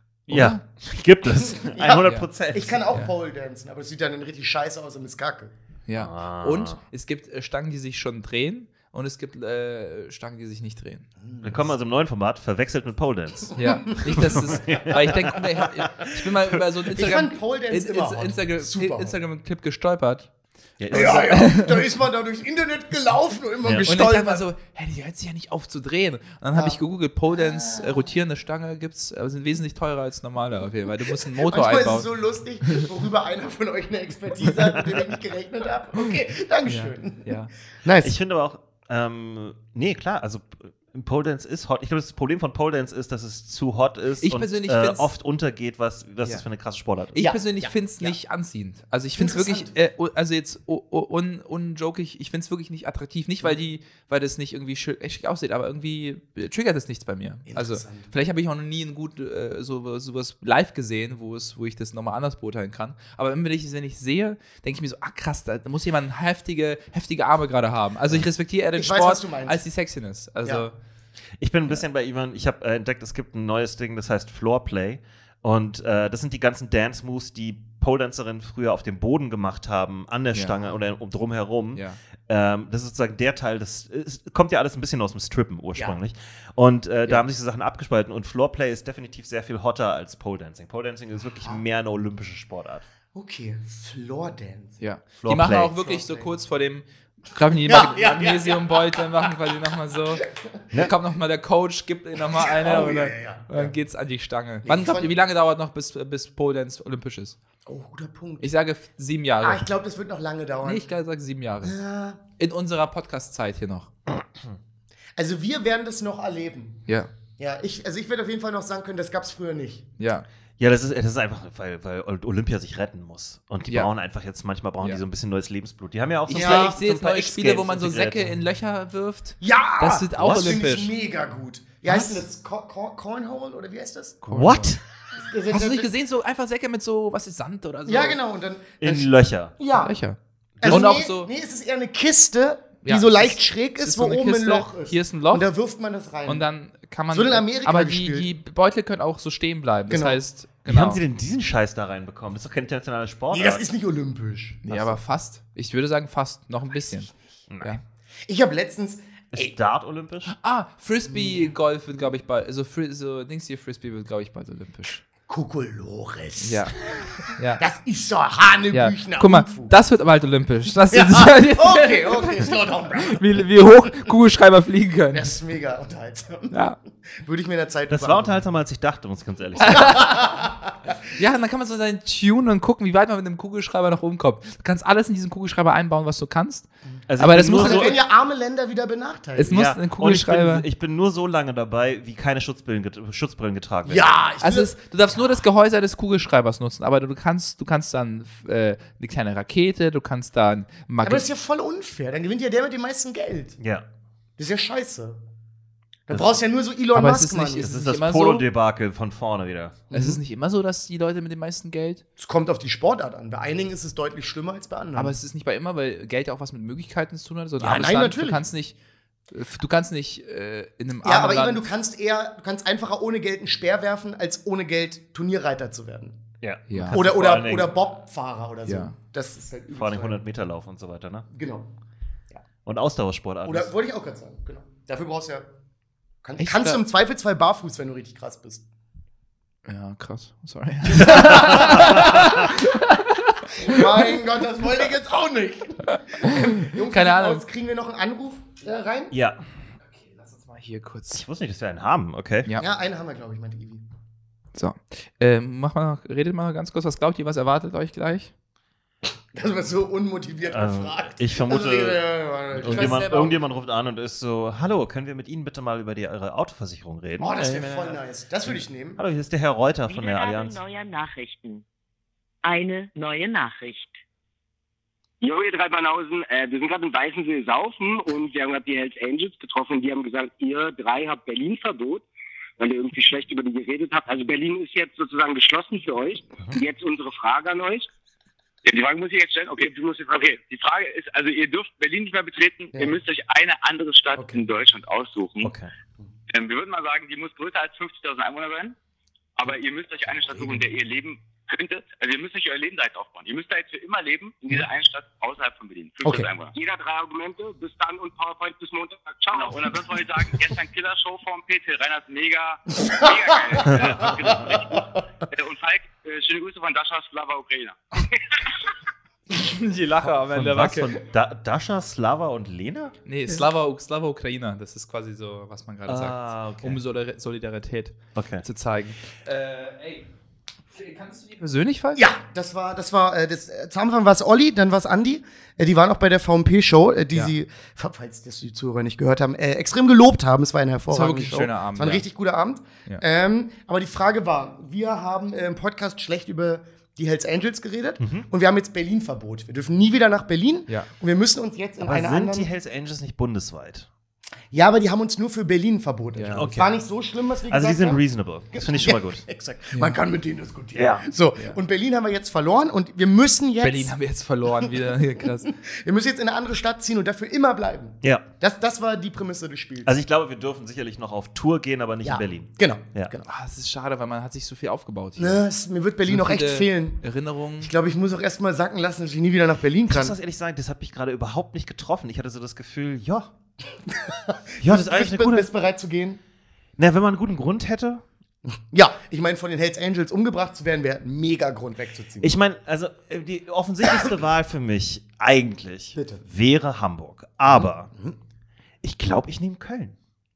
Ja, gibt es. hundert Prozent. Ich kann auch Ja. Pole dancen, aber es sieht dann richtig scheiße aus und ist kacke. Ja. Ah. Und es gibt äh, Stangen, die sich schon drehen und es gibt äh, Stangen, die sich nicht drehen. Willkommen also im neuen Format, verwechselt mit Pole Dance. Ja, nicht, dass es. Weil ich denke, ich bin mal über so einen Ich Instagram, fand Pole Dance in, immer in, hot. Instagram, Super hot. Instagram-Clip gestolpert. Ja, Ja, ja, da ist man da durchs Internet gelaufen und immer Ja. Und ich dachte mal gestolpert. so, hey, die hört sich ja nicht auf zu drehen. Und dann habe ich gegoogelt, Pole Dance, äh, rotierende Stange gibt's, aber sind wesentlich teurer als normale auf jeden Fall. Du musst einen Motor Manchmal ist einbauen. es so lustig, worüber einer von euch eine Expertise hat, mit der ich nicht gerechnet habe. Okay, Dankeschön. ja. ja. Nice. Ich finde aber auch, ähm, nee, klar, also Pole Dance ist hot. Ich glaube, das Problem von Pole Dance ist, dass es zu hot ist Ich und persönlich äh, find's- oft untergeht, was, was Ja. das für eine krasse Sportart ist. Ich Ja, persönlich ja, finde es ja. nicht anziehend. Also ich finde es wirklich, äh, u- also jetzt u- u- un, unjokig, ich finde es wirklich nicht attraktiv. Nicht, weil die, weil das nicht irgendwie schön, echt schick aussieht, aber irgendwie äh, triggert es nichts bei mir. Also Interessant. vielleicht habe ich auch noch nie ein gut äh, so, sowas live gesehen, wo es, wo ich das nochmal anders beurteilen kann. Aber wenn ich, wenn ich sehe, denke ich mir so, ah krass, da muss jemand heftige, heftige Arme gerade haben. Also ich respektiere eher den Ich weiß, Sport was du meinst. als die Sexiness. Also Ja. Ich bin ein bisschen bei Ivan, ich habe äh, entdeckt, es gibt ein neues Ding, das heißt Floorplay. Und äh, das sind die ganzen Dance-Moves, die Pole-Dancerinnen früher auf dem Boden gemacht haben, an der Ja. Stange oder um, drumherum. Ja. Ähm, das ist sozusagen der Teil, das es kommt ja alles ein bisschen aus dem Strippen ursprünglich. Und äh, da Ja. haben sich so Sachen abgespalten. Und Floorplay ist definitiv sehr viel hotter als Pole-Dancing. Pole-Dancing ist wirklich mehr eine olympische Sportart. Okay, Floor Dance. Ja. Die Floorplay. machen auch wirklich so Floorplay. kurz vor dem greifen die Ja, Mag- ja, Magnesiumbeutel, machen quasi nochmal so. Dann kommt nochmal der Coach, gibt ihnen nochmal eine Oh, und, ja, dann, ja, ja. und dann geht's an die Stange. Wann ich glaubt fand- ihr, wie lange dauert noch, bis, bis Pole Dance olympisch ist? Oh, guter Punkt. Ich sage f- sieben ah, Jahre. ich glaube, das wird noch lange dauern. nee, ich sage sieben Jahre. Ja. In unserer Podcast-Zeit hier noch. Also wir werden das noch erleben. Ja. Ja, ich, also ich werde auf jeden Fall noch sagen können, das gab es früher nicht. Ja. Ja, das ist, das ist einfach, weil, weil Olympia sich retten muss. Und die Ja. brauchen einfach jetzt, manchmal brauchen Ja. die so ein bisschen neues Lebensblut. Die haben ja auch so Ich, ein Ja, seh- paar- ich sehe so jetzt ein paar neue Spiele, wo X-Games man so integriert. Säcke in Löcher wirft. Ja! Das wird auch das finde olympisch. ich mega gut. Wie heißt denn das? Co Co Cornhole oder wie heißt das? What? Hast du nicht gesehen, so einfach Säcke mit so, was ist Sand oder so? Ja, genau. Und dann, In dann Löcher. ja. Löcher. Also und nee, auch so. nee, es ist eher eine Kiste, die Ja, so es leicht ist- schräg es ist, ist wo so eine oben ein Kiste, Loch ist. hier ist ein Loch. Und da wirft man das rein. Und dann kann man. So in Amerika aber die, gespielt. die Beutel können auch so stehen bleiben. Das Genau. heißt, Wie Genau. haben sie denn diesen Scheiß da reinbekommen? Das ist doch kein internationaler Sport. Nee, das ist nicht olympisch. Nee, aber fast. Ich würde sagen fast. Noch ein bisschen. Ja. Ich habe letztens, Ist Dart olympisch? Ah, Frisbee-Golf wird, glaube ich, bald. Also, Fri so Dings hier, Frisbee wird, glaube ich, bald olympisch. Kokolores. Ja. Ja. Das ist so ja. Hanebüchner Guck mal, Unfug. das wird bald olympisch. Das Ja. ist, Okay, okay, slow down. wie, wie hoch Kugelschreiber fliegen können. Das ist mega unterhaltsam. Ja. Würde ich mir in der Zeit Das über- war unterhaltsamer, als ich dachte, muss ich ganz ehrlich sagen. Ja, und dann kann man so seinen Tune und gucken, wie weit man mit dem Kugelschreiber nach oben kommt. Du kannst alles in diesen Kugelschreiber einbauen, was du kannst. Also Aber ich das bin muss nur Da so, werden ja arme Länder wieder benachteiligt. Es muss ja, ein und ich Kugelschreiber. bin, ich bin nur so lange dabei, wie keine Schutzbrillen, get Schutzbrillen getragen werden. Ja, ich Also will- es, du darfst nur das Gehäuse des Kugelschreibers nutzen, aber du kannst, du kannst dann äh, eine kleine Rakete, du kannst dann aber das ist Magnet. ja voll unfair. Dann gewinnt ja der mit dem meisten Geld. Ja. Das ist ja scheiße. Da Das- brauchst du ja nur so Elon Aber es Musk, ist Mann. nicht- es Das ist ist das immer so? Polo-Debakel von vorne wieder. Es ist nicht immer so, dass die Leute mit dem meisten Geld. Es kommt auf die Sportart an. Bei einigen ist es deutlich schlimmer als bei anderen. Aber es ist nicht bei immer, weil Geld ja auch was mit Möglichkeiten zu tun hat. So ein Ja, armes nein, Land, natürlich. Du kannst nicht, du kannst nicht äh, in einem ja, armen aber Land. Ivan, du kannst eher, du kannst einfacher ohne Geld einen Speer werfen, als ohne Geld Turnierreiter zu werden. Ja. Ja. Kannst Oder, du vor allen oder, Dingen- oder Bobfahrer oder so. Ja. Das ist halt Vor allem übelst hundert Meter Lauf und so weiter, ne? Genau. Und Ausdauersportarten. Oder wollte ich auch gerade sagen, genau. Dafür brauchst du ja. Kann, Echt? kannst du im Zweifelsfall barfuß, wenn du richtig krass bist. Ja, krass. Sorry. Mein Gott, das wollte ich jetzt auch nicht. Jungs, Keine wie Ahnung. aus? Kriegen wir noch einen Anruf äh, rein? ja. Okay, lass uns mal hier kurz. Ich wusste nicht, dass wir einen haben, okay. Ja. Ja, einen haben wir, glaube ich, meinte Ivi. So. Ähm, mach mal, redet mal ganz kurz. Was glaubt ihr, was erwartet euch gleich? Das wird so unmotiviert Ähm, gefragt. ich vermute, Also, äh, ich weiß Irgendjemand, selber- irgendjemand ruft an und ist so, hallo, können wir mit Ihnen bitte mal über die, eure Autoversicherung reden? Oh, das wäre Äh, voll nice. Das würde ich nehmen. Hallo, hier ist der Herr Reuter von der Wiedergabe Allianz. neuer Nachrichten. Eine neue Nachricht. Jo, ihr drei Banausen, äh, wir sind gerade in Weißensee saufen und wir haben gerade die Hells Angels getroffen und die haben gesagt, ihr drei habt Berlin-Verbot, weil ihr irgendwie schlecht über die geredet habt. Also Berlin ist jetzt sozusagen geschlossen für euch. Mhm. Jetzt unsere Frage an euch. Ja, die Frage muss ich jetzt stellen. Okay, Du musst die Frage. okay. Die Frage ist, also ihr dürft Berlin nicht mehr betreten. Ja. Ihr müsst euch eine andere Stadt Okay. in Deutschland aussuchen. Okay. Ähm, wir würden mal sagen, die muss größer als fünfzigtausend Einwohner sein. Aber ihr müsst euch eine Stadt suchen, in der ihr leben könntet. Also ihr müsst euch euer Leben da jetzt aufbauen. Ihr müsst da jetzt für immer leben, in dieser einen Stadt außerhalb von Berlin. fünfzigtausend Okay. Einwohner. Jeder drei Argumente, bis dann und PowerPoint bis Montag. Ciao. Genau. Und dann würden wir euch sagen, gestern Killershow vom P T. Reiners mega, mega geil. Äh, das ist richtig gut. Äh, Und Falk, äh, schöne Grüße von Dasha Slava Ukraine. Die Lache am Von was? Von da Dasha, Slava und Lena? Nee, Slava, Slava Ukrainer. Das ist quasi so, was man gerade Ah, sagt. okay. Um Solidar- Solidarität Okay. zu zeigen. Äh, ey, kannst du die persönlich fallen? Ja, das war, das war, äh, das, äh, zu Anfang war es Olli, dann war es Andi. Äh, die waren auch bei der V M P-Show, äh, die Ja. sie, falls das die Zuhörer nicht gehört haben, äh, extrem gelobt haben. Es war eine hervorragende wirklich ein Show. schöner Abend, Es war ein ja. richtig guter Abend. Ja. Ähm, aber die Frage war, wir haben äh, im Podcast schlecht über die Hells Angels geredet Mhm. und wir haben jetzt Berlin-Verbot. Wir dürfen nie wieder nach Berlin Ja. und wir müssen uns jetzt in Aber einer sind anderen... die Hells Angels nicht bundesweit? Ja, aber die haben uns nur für Berlin verboten. Ja. Das Okay. war nicht so schlimm, was wir Also die gesagt sind haben. reasonable. Das finde ich schon mal gut. Exakt. Man kann mit denen diskutieren. Ja. So, und Berlin haben wir jetzt verloren und wir müssen jetzt, Berlin haben wir jetzt verloren wieder. Hier, krass. wir müssen jetzt in eine andere Stadt ziehen und dafür immer bleiben. Ja. Das, das war die Prämisse des Spiels. Also ich glaube, wir dürfen sicherlich noch auf Tour gehen, aber nicht ja. in Berlin. Genau. Ja. genau. Ah, es ist schade, weil man hat sich so viel aufgebaut hier. Ne, es, mir wird Berlin So noch echt viele fehlen. Erinnerungen. Ich glaube, ich muss auch erst mal sacken lassen, dass ich nie wieder nach Berlin Ich muss kann. das ehrlich sagen, das hat mich gerade überhaupt nicht getroffen. Ich hatte so das Gefühl, ja. ja, das ist Du eigentlich bist, eine gute. bist bereit zu gehen? Na, wenn man einen guten Grund hätte. Ja, ich meine, von den Hells Angels umgebracht zu werden, wäre ein mega Grund wegzuziehen. Ich meine, also äh, die offensichtlichste Wahl für mich eigentlich Bitte. wäre Hamburg. Aber ich glaube, ich nehme Köln.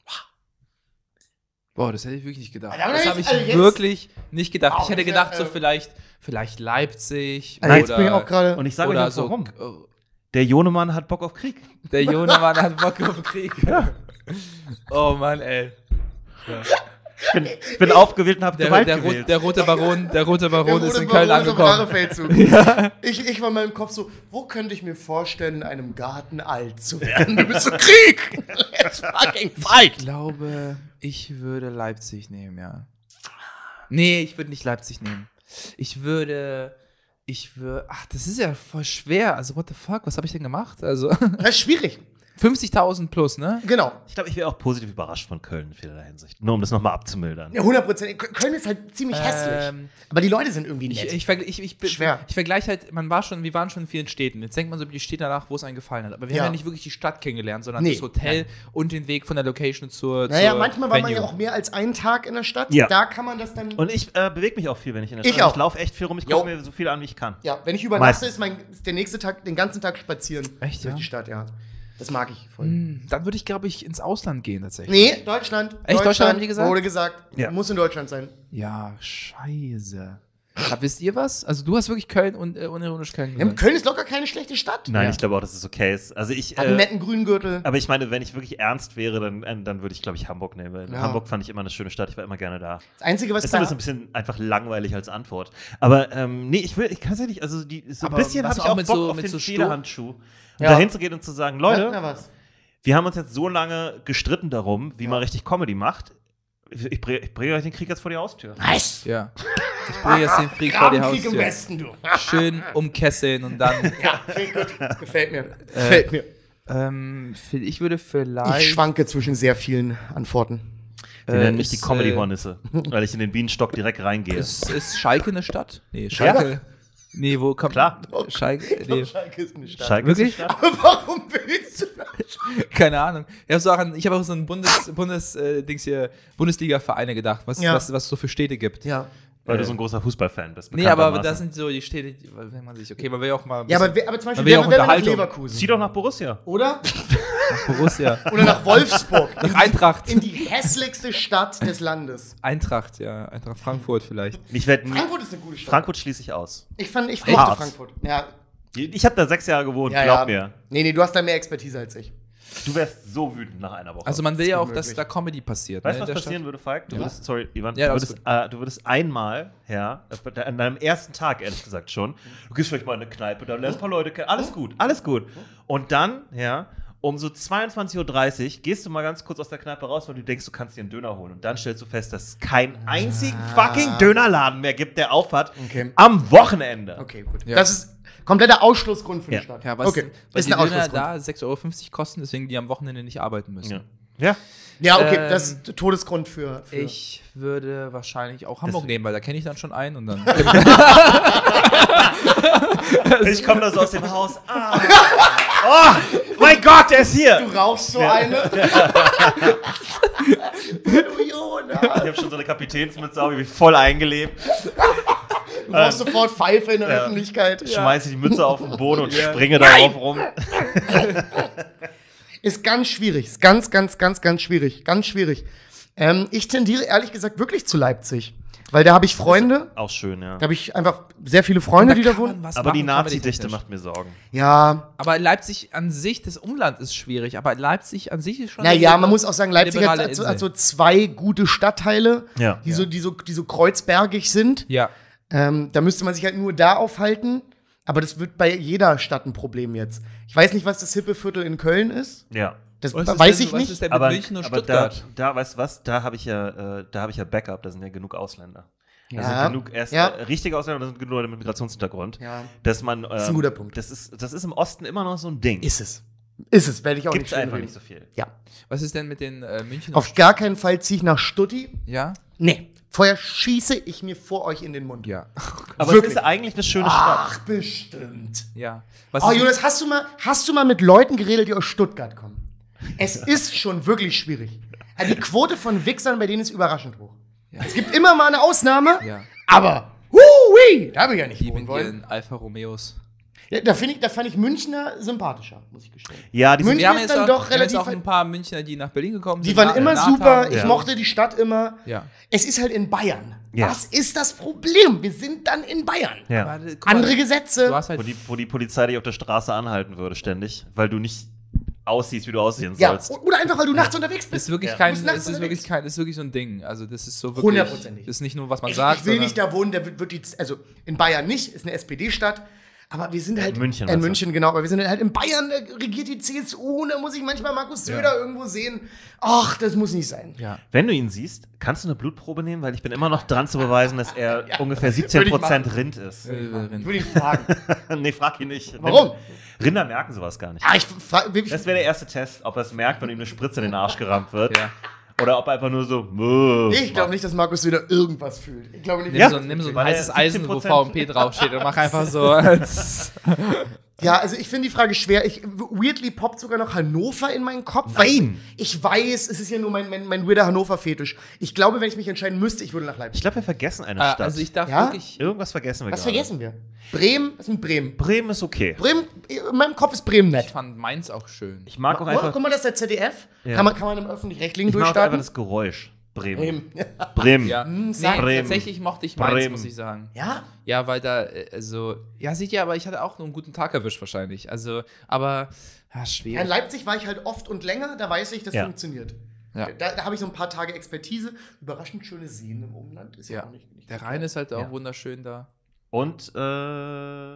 Boah, das hätte ich wirklich nicht gedacht. Aber Das jetzt- habe ich also jetzt- wirklich nicht gedacht. Auch Ich hätte nicht, gedacht, so äh, vielleicht, vielleicht Leipzig Also jetzt oder, bin ich auch gerade. Und ich sage euch oder jetzt so. warum. äh, Der Jonemann hat Bock auf Krieg. Der Jonemann hat Bock auf Krieg. Oh Mann, ey. Ich bin, ich bin aufgewählt und habe Der, Gewalt der, gewählt. Rot, der rote Baron, der rote Baron Der ist rote in Köln Baron ist auf angekommen. Harefeldzug. ich, ich war in meinem Kopf so, wo könnte ich mir vorstellen, in einem Garten alt zu werden? Du bist so Krieg! Let's fucking fight! Ich glaube, ich würde Leipzig nehmen, ja. Nee, ich würde nicht Leipzig nehmen. Ich würde, ich würde, ach, das ist ja voll schwer. Also, what the fuck, was habe ich denn gemacht? Also, Das ist schwierig. fünfzigtausend plus, ne? Genau. Ich glaube, ich wäre auch positiv überrascht von Köln in vielerlei Hinsicht. Nur um das nochmal abzumildern. Ja, hundert Prozent. Köln ist halt ziemlich hässlich. Ähm, Aber die Leute sind irgendwie Ich, nett. ich, vergl- ich, ich, bin- Schwer. ich vergleiche halt, man war schon, wir waren schon in vielen Städten. Jetzt denkt man so über die Städte danach, wo es einem gefallen hat. Aber wir Ja. haben ja nicht wirklich die Stadt kennengelernt, sondern Nee. das Hotel und den Weg von der Location zur naja, zur manchmal war man Venue. ja auch mehr als einen Tag in der Stadt. Ja. Da kann man das dann. Und ich äh, bewege mich auch viel, wenn ich in der Ich Stadt bin. auch. Ich laufe echt viel rum. Ich Jo. gucke mir so viel an, wie ich kann. ja, wenn ich übernachte, Meistens. ist, mein, ist der nächste Tag den ganzen Tag spazieren. Echt, durch ja? die Stadt, ja. Das mag ich voll. Hm, Dann würde ich, glaube ich, ins Ausland gehen tatsächlich. Nee, Deutschland. Echt, Deutschland haben die gesagt? Wurde gesagt. Ja. Muss in Deutschland sein. Ja, scheiße. Aber wisst ihr was? Also du hast wirklich Köln und äh, unironisch Köln Ja, gesagt. Köln ist locker keine schlechte Stadt. Nein, Ja. ich glaube auch, dass es okay ist. Also ich, Hat einen äh, netten Grüngürtel. aber ich meine, wenn ich wirklich ernst wäre, dann, äh, dann würde ich, glaube ich, Hamburg nehmen. Weil Ja. Hamburg fand ich immer eine schöne Stadt. Ich war immer gerne da. Das Einzige, was Es ist da. ein bisschen einfach langweilig als Antwort. Aber ähm, nee, ich will, ich kann es ja nicht, also die, so ein Aber bisschen was habe ich auch auch mit Bock so- auf mit den so Sto- Federhandschuh. Und Ja. dahin zu gehen und zu sagen, Leute, Na, was? wir haben uns jetzt so lange gestritten darum, wie man richtig Comedy macht. Ich, ich bringe ich bringe euch den Krieg jetzt vor die Haustür. Nice. Ja. Ich bringe jetzt den Krieg vor die Grabenkrieg im Haustür. Westen, du. Schön umkesseln und dann. Ja, finde ich gut. Gefällt mir. Gefällt mir. ähm, ich würde Ich vielleicht. schwanke zwischen sehr vielen Antworten. Die äh, nennen mich die ist, Comedy-Hornisse, weil ich in den Bienenstock direkt reingehe. Ist, ist Schalke eine Stadt? Nee, Schalke. Nee, wo kommt. Klar. Schalke. Nee. Schalke ist eine Stadt. Schalke ist Wirklich? eine Stadt. Aber warum willst du das? Keine Ahnung. Ich habe so auch an, ich habe auch so ein Bundes, Bundes, äh, Dings hier, Bundesliga-Vereine gedacht, was, Ja. was, was es so für Städte gibt. Ja. Weil du Äh, so ein großer Fußballfan bist. Nee, aber bekanntermaßen. das sind so die Städte, die- wenn man sich, okay, man will ja auch mal. ein Ja, aber, bisschen- wer- aber zum Beispiel, Man will ja wer auch wer will nach Unterhaltung. Leverkusen? Zieh doch nach Borussia. Oder? Borussia. Oder nach Wolfsburg. Nach Eintracht. In die hässlichste Stadt des Landes. Eintracht, ja. Eintracht Frankfurt vielleicht. Ich werd nie, Frankfurt ist eine gute Stadt. Frankfurt schließe ich aus. Ich fand, ich Hart. mochte Frankfurt. Ja, Ich habe da sechs Jahre gewohnt, ja, glaub ja. mir. Nee, nee, du hast da mehr Expertise als ich. Du wärst so wütend nach einer Woche. Also man will ja auch, dass unmöglich. da Comedy passiert. weißt du, ne, in was der passieren Stadt. würde, Falk? Du Ja. würdest, sorry, Ivan, Ja, du, alles würdest, äh, du würdest einmal, ja, an deinem ersten Tag, ehrlich gesagt schon, du gehst vielleicht mal in eine Kneipe, da lernst ein paar Leute kennen, alles gut, alles gut. Und dann, ja, um so zweiundzwanzig Uhr dreißig gehst du mal ganz kurz aus der Kneipe raus, weil du denkst, du kannst dir einen Döner holen. Und dann stellst du fest, dass es keinen einzigen fucking Dönerladen mehr gibt, der aufhat Okay. am Wochenende. Okay, gut. Ja. Das ist kompletter Ausschlussgrund für Ja. die Stadt. Ja, was, okay, weil ist die ein Döner Ausschlussgrund. da sechs Euro fünfzig kosten, deswegen die am Wochenende nicht arbeiten müssen. Ja. ja. Ja, okay, Ähm, das ist Todesgrund für. für Ich würde wahrscheinlich auch Hamburg Das- nehmen, weil da kenne ich dann schon einen und dann. Ich komme da so aus dem Haus. Ah. Oh, mein Gott, der ist hier. du rauchst so eine. du Jonas. Ich habe schon so eine Kapitänsmütze auf, ich bin voll eingelebt. Du brauchst sofort Pfeife in der Ja. Öffentlichkeit. Schmeiße die Mütze auf den Boden und springe darauf rum. Ist ganz schwierig. Ist ganz, ganz, ganz, ganz schwierig. Ganz schwierig. Ähm, ich tendiere ehrlich gesagt wirklich zu Leipzig. Weil da habe ich Freunde. Auch schön, ja. Da habe ich einfach sehr viele Freunde, die da kann man wohnen. was Aber die machen, Nazi-Dichte comedy-technisch. macht mir Sorgen. Ja, Aber Leipzig an sich, das Umland ist schwierig, aber Leipzig an sich ist schon. naja, eine man muss auch sagen, Leipzig hat, liberale hat, so, Insel. hat so zwei gute Stadtteile, Ja. die, so, die, so, die so kreuzbergig sind. Ja. Ähm, da müsste man sich halt nur da aufhalten. Aber das wird bei jeder Stadt ein Problem jetzt. Ich weiß nicht, was das hippe Viertel in Köln ist. Ja. Das Was ist weiß denn- ich was nicht. ist denn mit Aber, München und aber da, Stuttgart? da, weißt du was, da habe ich ja, äh, da habe ich ja Backup, da sind ja genug Ausländer. Da Ja. sind genug erst Ja. äh, richtige Ausländer, da sind genug Leute mit Migrationshintergrund. Ja. Dass man, äh, ist ein guter Punkt. Das ist, das ist im Osten immer noch so ein Ding. Ist es. Ist es, werde ich auch Gibt's nicht einfach schönreden. nicht so viel. Ja. Was ist denn mit den äh, München? Auf gar keinen Fall ziehe ich nach Stutti. Ja? Nee. Vorher schieße ich mir vor euch in den Mund. Ja. Aber Wirklich? es ist eigentlich eine schöne Stadt. Ach, bestimmt. Ja. Was Oh, ist- Jonas, hast du mal, hast du mal mit Leuten geredet, die aus Stuttgart kommen? Es ist schon wirklich schwierig. Also die Quote von Wichsern bei denen ist überraschend hoch. Ja. Es gibt immer mal eine Ausnahme, Ja. aber hui, da will ich ja nicht Die wohnen mit wollen. ihren Alfa Romeos. Ja, da, find ich, da fand ich Münchner sympathischer, muss ich gestehen. Ja, die sind, München Wir haben ist jetzt dann auch, doch wir haben jetzt relativ- auch ein paar Münchner, die nach Berlin gekommen Die sind. waren nach- immer nach super, haben. ich Ja. mochte die Stadt immer. Ja. Es ist halt in Bayern. Ja. Was ist das Problem? Wir sind dann in Bayern. ja. Aber, guck mal, Andere Gesetze. Du hast halt Wo, die, wo die Polizei dich auf der Straße anhalten würde, ständig, weil du nicht aussiehst, wie du aussehen Ja, sollst. oder einfach, weil du nachts unterwegs ist bist. wirklich Ja. kein, Du bist nachts es ist unterwegs. wirklich kein, es ist wirklich so ein Ding. Also das ist so wirklich. Hundertprozentig. Das ist nicht nur was man Ich, sagt. ich will sondern- nicht da wohnen, der wird, wird die, also in Bayern nicht, ist eine S P D-Stadt, Aber wir sind halt In München, in meinst du? München, genau. Aber wir sind halt in Bayern, da regiert die C S U und da muss ich manchmal Markus Söder irgendwo sehen. Ach, das muss nicht sein. Ja. Wenn du ihn siehst, kannst du eine Blutprobe nehmen, weil ich bin immer noch dran zu beweisen, dass er ungefähr siebzehn Würde ich Prozent machen. Rind ist. Ich würde ihn fragen. Nee, frag ihn nicht. Warum? Rinder merken sowas gar nicht. Ah, ich frage wirklich. Das wäre der erste Test, ob er es merkt, wenn ihm eine Spritze in den Arsch gerammt wird. Ja. Oder ob er einfach nur so. "Mö" Ich glaube nicht, dass Markus Söder irgendwas fühlt. Ich glaube nicht. Nimm, Ja. so, nimm so ein Weil er heißes Eisen, wo siebzehn V M P draufsteht und mach einfach so als. Ja, also ich finde die Frage schwer. Ich, weirdly poppt sogar noch Hannover in meinen Kopf. Nein. Ich weiß, es ist ja nur mein, mein, mein weirder Hannover-Fetisch. Ich glaube, wenn ich mich entscheiden müsste, ich würde nach Ich Leipzig. glaube, wir vergessen eine Ah, Stadt. also ich darf Ja? wirklich. Irgendwas vergessen wir Was gerade. vergessen wir? Bremen? Was ist mit Bremen? Bremen ist okay. Bremen, in meinem Kopf ist Bremen Ich nett. fand Mainz auch schön. Ich mag auch Oh, einfach. guck mal, das ist der Z D F. Ja. Kann, man, kann man im Öffentlich-Rechtlichen Ich mag auch einfach durchstarten? das Geräusch. Bremen. Bremen. Bremen. Ja, nee, sag- Bremen. tatsächlich mochte ich Mainz, Bremen. muss ich sagen. Ja? Ja, weil da, äh, also, ja, seht ihr, aber ich hatte auch nur einen guten Tag erwischt wahrscheinlich. Also, aber, ja, Ja, in schwierig. Leipzig war ich halt oft und länger, da weiß ich, das Ja. funktioniert. Ja. Da, da habe ich so ein paar Tage Expertise. Überraschend schöne Seen im Umland. Ist ja, Ja, auch nicht, nicht der Rhein ist halt auch Ja. wunderschön da. Und äh,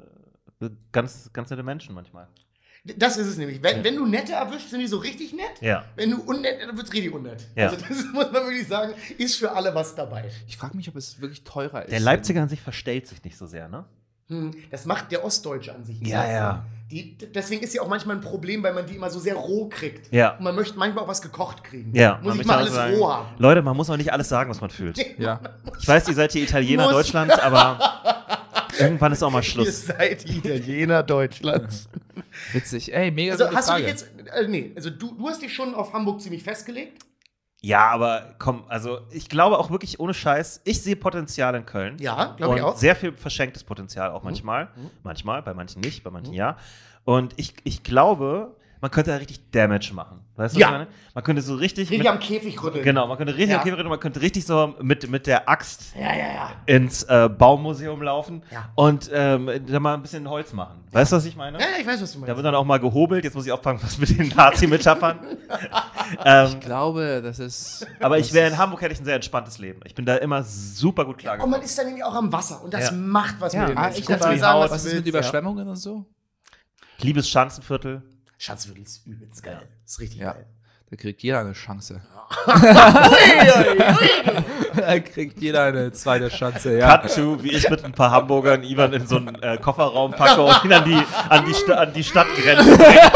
ganz, ganz nette Menschen manchmal. Das ist es nämlich. Wenn, wenn du nette erwischst, sind die so richtig nett. Ja. Wenn du unnett, dann wird es richtig unnett. Ja. Also das muss man wirklich sagen, ist für alle was dabei. Ich frage mich, ob es wirklich teurer ist. Der Leipziger an sich verstellt sich nicht so sehr, ne? Hm, das macht der Ostdeutsche an sich. nicht. Ja, ja. Die, deswegen ist ja auch manchmal ein Problem, weil man die immer so sehr roh kriegt. Ja. Und man möchte manchmal auch was gekocht kriegen. Ja. Muss man ich möchte mal auch alles sagen, roh haben. Leute, man muss auch nicht alles sagen, was man fühlt. Ja. Ich weiß, ihr seid die Italiener Muss. Deutschlands, aber irgendwann ist auch mal Ihr Schluss. seid die Italiener Deutschlands. Witzig. Ey, mega Also gute hast Frage. du dich jetzt, äh, nee, also du, du hast dich schon auf Hamburg ziemlich festgelegt. Ja, aber komm, also ich glaube auch wirklich ohne Scheiß, ich sehe Potenzial in Köln. Ja, glaube ich Und auch. sehr viel verschenktes Potenzial auch manchmal. Manchmal, bei manchen nicht, bei manchen ja. Und ich, ich glaube, man könnte da richtig Damage machen. Weißt du, Ja. was ich meine? Man könnte so richtig. Richtig mit, am Käfig rütteln. genau, man könnte richtig Ja. am Käfig reden, man könnte richtig so mit, mit der Axt Ja, ja, ja. ins äh, Baumuseum laufen Ja. und ähm, da mal ein bisschen Holz machen. Weißt du, was ich meine? Ja, ich weiß, was du Da meinst. wird dann auch mal gehobelt. Jetzt muss ich aufpacken, was mit den Nazi-Metaphern. ähm, Ich glaube, das ist. aber ich das wäre in ist- Hamburg, hätte ich ein sehr entspanntes Leben. Ich bin da immer super gut Und klargekommen. man ist dann nämlich auch am Wasser. Und das Ja. macht was Ja. mit den Ah, Menschen. ich Kannst dachte, du die sagen, Haut- was Was du ist mit willst, Überschwemmungen und so? Liebes Schanzenviertel. Ja. Schanzviertel ist übelst geil. Ist richtig Ja. geil. Da kriegt jeder eine Chance. Da kriegt jeder eine zweite Chance, ja. Cut to, wie ich mit ein paar Hamburgern Ivan in so einen äh, Kofferraum packe und ihn an die, an die, Sta an die Stadtgrenze bringe.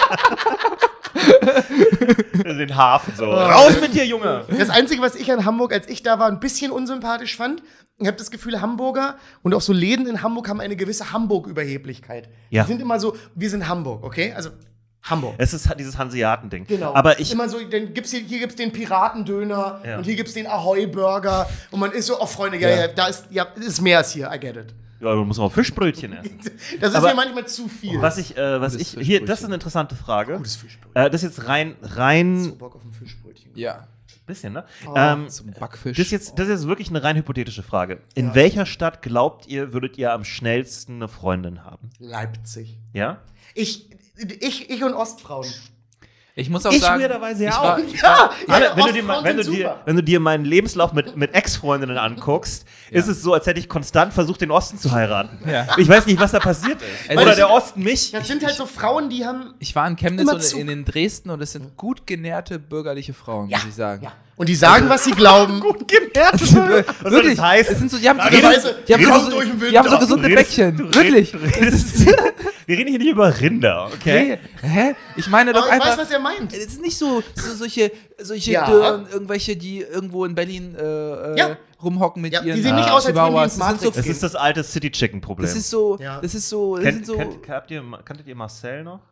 In den Hafen so. Raus mit dir, Junge! Das Einzige, was ich an Hamburg, als ich da war, ein bisschen unsympathisch fand, ich habe das Gefühl, Hamburger und auch so Läden in Hamburg haben eine gewisse Hamburg-Überheblichkeit. Ja. Die sind immer so, wir sind Hamburg, okay? Also Hamburg. Es ist dieses Hanseaten-Ding. Genau. Aber ich, immer so, dann gibt's hier, hier gibt's den Piratendöner Ja. und hier gibt's den Ahoi-Burger und man ist so, oh Freunde, ja, ja, Ja. da ist, ja, ist mehr als hier, I get it. ja, du musst auch Fischbrötchen essen. Das ist Aber- mir manchmal zu viel. Was ich, äh, was Gutes ich, hier, das ist Fischbrötchen. eine interessante Frage. Gutes Fischbrötchen. Äh, das ist jetzt rein, rein, So Bock auf ein Fischbrötchen. Ja. bisschen, ne? Oh. ähm, Zum Backfisch. das, ist jetzt, das ist jetzt wirklich eine rein hypothetische Frage. In welcher Stadt glaubt ihr, würdet ihr am schnellsten eine Freundin haben? Leipzig. Ja? Ich, ich, ich und Ostfrauen. Ich muss auch Ich sagen. weirderweise ja ich auch. war, Ja, Alle, ja, wenn, du dir, Ostfrauen mal- wenn, du sind dir, super. wenn du dir meinen Lebenslauf mit, mit Ex-Freundinnen anguckst, ist es so, als hätte ich konstant versucht, den Osten zu heiraten. Ja. Ich weiß nicht, was da passiert ist. Also Oder ich- der Osten mich. Das sind halt so Frauen, die haben. ich war in Chemnitz Immer und Zug. in, in Dresden und es sind gut genährte bürgerliche Frauen, muss ich sagen. Ja. Und die sagen, was sie glauben. Gut genährt. Was soll Wirklich, das heißen? es sind so, die haben so, Ja, gesunde- weißt du, die haben die so, kommen so, durch den die haben so Winter. gesunde Du redest- Bäckchen. du redest- Wirklich. du redest- Wir reden hier nicht über Rinder, okay? Hey, hä? Ich meine doch Aber ich einfach. weiß, was er meint. Es ist nicht so, so solche, solche Ja. Dürren, irgendwelche, die irgendwo in Berlin äh, äh, Ja. rumhocken mit Ja, die ihren sehen nicht aus, als würden die Chihuahuas. ins Das sind so, Matrix Das ist das alte City-Chicken-Problem. das ist so, Ja. das ist so, das Kennt, sind so. kennt, habt ihr, kanntet ihr Marcel noch?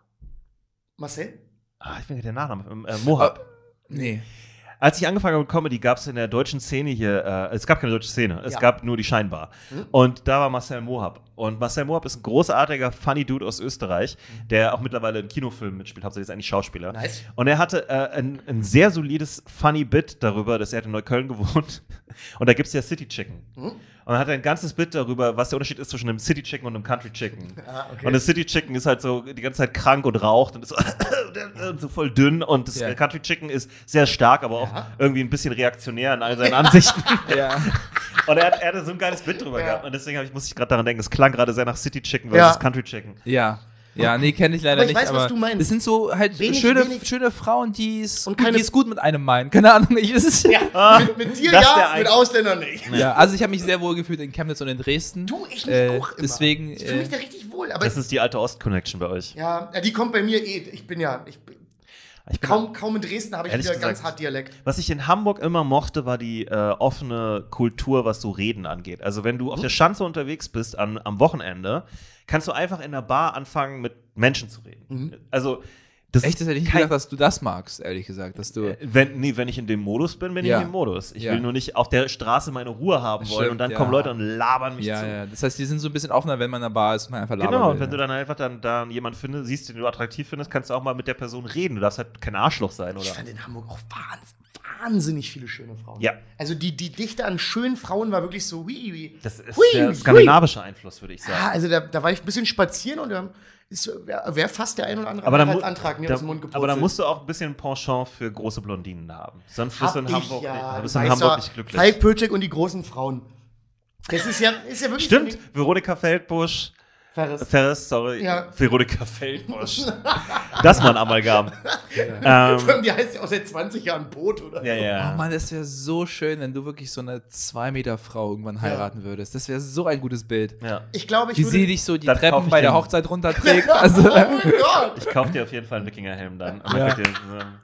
Marcel? Ah, ich bin der Nachname. Ähm, Äh, Mohab. Nee. Als ich angefangen habe mit Comedy, gab es in der deutschen Szene hier, äh, es gab keine deutsche Szene, es Ja. gab nur die Scheinbar. Und da war Marcel Mohab. Und Marcel Mohab ist ein großartiger, funny Dude aus Österreich, der auch mittlerweile in Kinofilmen mitspielt, hauptsächlich ist eigentlich Schauspieler. Nice. Und er hatte äh, ein, ein sehr solides, funny Bit darüber, dass er hat in Neukölln gewohnt. Und da gibt es ja City Chicken. Und er hat ein ganzes Bit darüber, was der Unterschied ist zwischen einem City Chicken und einem Country Chicken. Ah, okay. Und das City Chicken ist halt so die ganze Zeit krank und raucht und ist so, und so voll dünn. Und das Ja. Country Chicken ist sehr stark, aber auch Ja. irgendwie ein bisschen reaktionär in all seinen Ansichten. Ja. Und er, hat, er hatte so ein geiles Bit drüber Ja. gehabt. Und deswegen hab ich, musste ich gerade daran denken, es klang klang gerade sehr nach City Chicken versus Ja. Country Chicken. Ja. Ja, nee, kenne ich leider Aber ich nicht. weiß, was aber du meinst. das sind so halt Wenig, schöne, wenig- schöne Frauen, die es Und gut, keine- die es gut mit einem meinen. Keine Ahnung, ich ist es. Ja, Ah, mit, mit dir das ist der ja, mit Einzige. Ausländern nicht. Ja, also ich habe mich sehr wohl gefühlt in Chemnitz und in Dresden. Du, ich mich Äh, auch immer. deswegen, Ich fühle mich äh, da richtig wohl. Aber Das ist die alte Ost-Connection bei euch. ja, ja, die kommt bei mir eh. Ich bin ja, ich bin, Ich bin kaum, kaum in Dresden habe ich Ehrlich wieder gesagt, ganz hart Dialekt. Was ich in Hamburg immer mochte, war die äh, offene Kultur, was so Reden angeht. Also wenn du auf der Schanze unterwegs bist an, am Wochenende, kannst du einfach in der Bar anfangen, mit Menschen zu reden. Mhm. Also das echt, das hätte ich nicht kein- gedacht, dass du das magst, ehrlich gesagt. Dass du. Wenn, nee, wenn ich in dem Modus bin, bin Ja. ich im Modus. Ich Ja. will nur nicht auf der Straße meine Ruhe haben Das wollen stimmt, und dann ja. kommen Leute und labern mich Ja, zu. ja. Das heißt, die sind so ein bisschen offener, wenn man in der Bar ist und man einfach labern Genau, will, und wenn ja. du dann einfach dann da jemanden findest, siehst, den du attraktiv findest, kannst du auch mal mit der Person reden. Du darfst halt kein Arschloch sein, oder? Ich fand in Hamburg auch wahnsinnig, wahnsinnig viele schöne Frauen. Ja. Also die, die Dichte an schönen Frauen war wirklich so, hui, hui. Das ist Hui, der hui. skandinavische Einfluss, würde ich sagen. Ja, also da, da war ich ein bisschen spazieren und da wäre wär fast der ein oder andere Aber da, mu- Antrag mir da, aus dem Mund aber da gepurzelt. musst du auch ein bisschen Penchant für große Blondinen haben. Sonst bist Hab du in ich Hamburg, ja, da bist du du in weißt Hamburg doch, nicht glücklich. Falk Pötschek und die großen Frauen. Das ist ja, ist ja wirklich. Stimmt, Veronika Feldbusch, Ferris. Ferris, sorry, Ja. Veronika Feldbusch. Das war ein Amalgam. ähm, Die heißt ja auch seit zwanzig Jahren Boot, oder? ja, ja. Oh Mann, das wäre so schön, wenn du wirklich so eine zwei Meter Frau irgendwann heiraten würdest. Das wäre so ein gutes Bild. ja. Ich glaube, ich Wie würde. sie dich so die Dann kauf Treppen ich bei der den- Hochzeit runterträgt. Also, Oh mein Gott! Ich kauf dir auf jeden Fall einen Wikingerhelm dann. Und Ja. dann könnt ihr, ähm,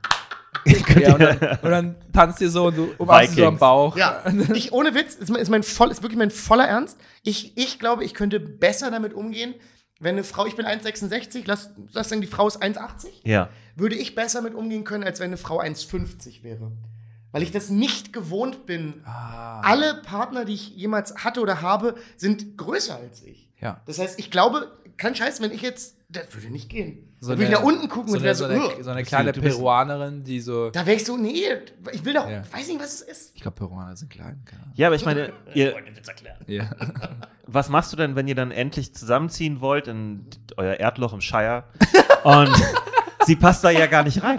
ja, und, dann, und dann tanzt ihr so und du umarmst sie so am Vikings. Bauch. Ja, ich ohne Witz, ist, mein- ist, mein voll, ist wirklich mein voller Ernst. Ich, ich glaube, ich könnte besser damit umgehen, wenn eine Frau, ich bin eins Komma sechsundsechzig, lass, lass sagen, die Frau ist eins Komma achtzig, ja. würde ich besser mit umgehen können, als wenn eine Frau eins Komma fünfzig wäre. Weil ich das nicht gewohnt bin. Ah, Alle Partner, die ich jemals hatte oder habe, sind größer als ich. ja. Das heißt, ich glaube, kein Scheiß, wenn ich jetzt, das würde nicht gehen. So da würde ich eine- nach unten gucken So und eine, wäre so so, eine, "Ugh." so eine kleine Du bist- Peruanerin, die so. Da wäre ich so, nee, ich will doch, Ja. weiß nicht, was es ist. Ich glaube, Peruaner sind klein. Keine Ahnung. Ja, aber ich meine, ihr, Ja. was machst du denn, wenn ihr dann endlich zusammenziehen wollt in euer Erdloch im Shire? Und sie passt da ja gar nicht rein.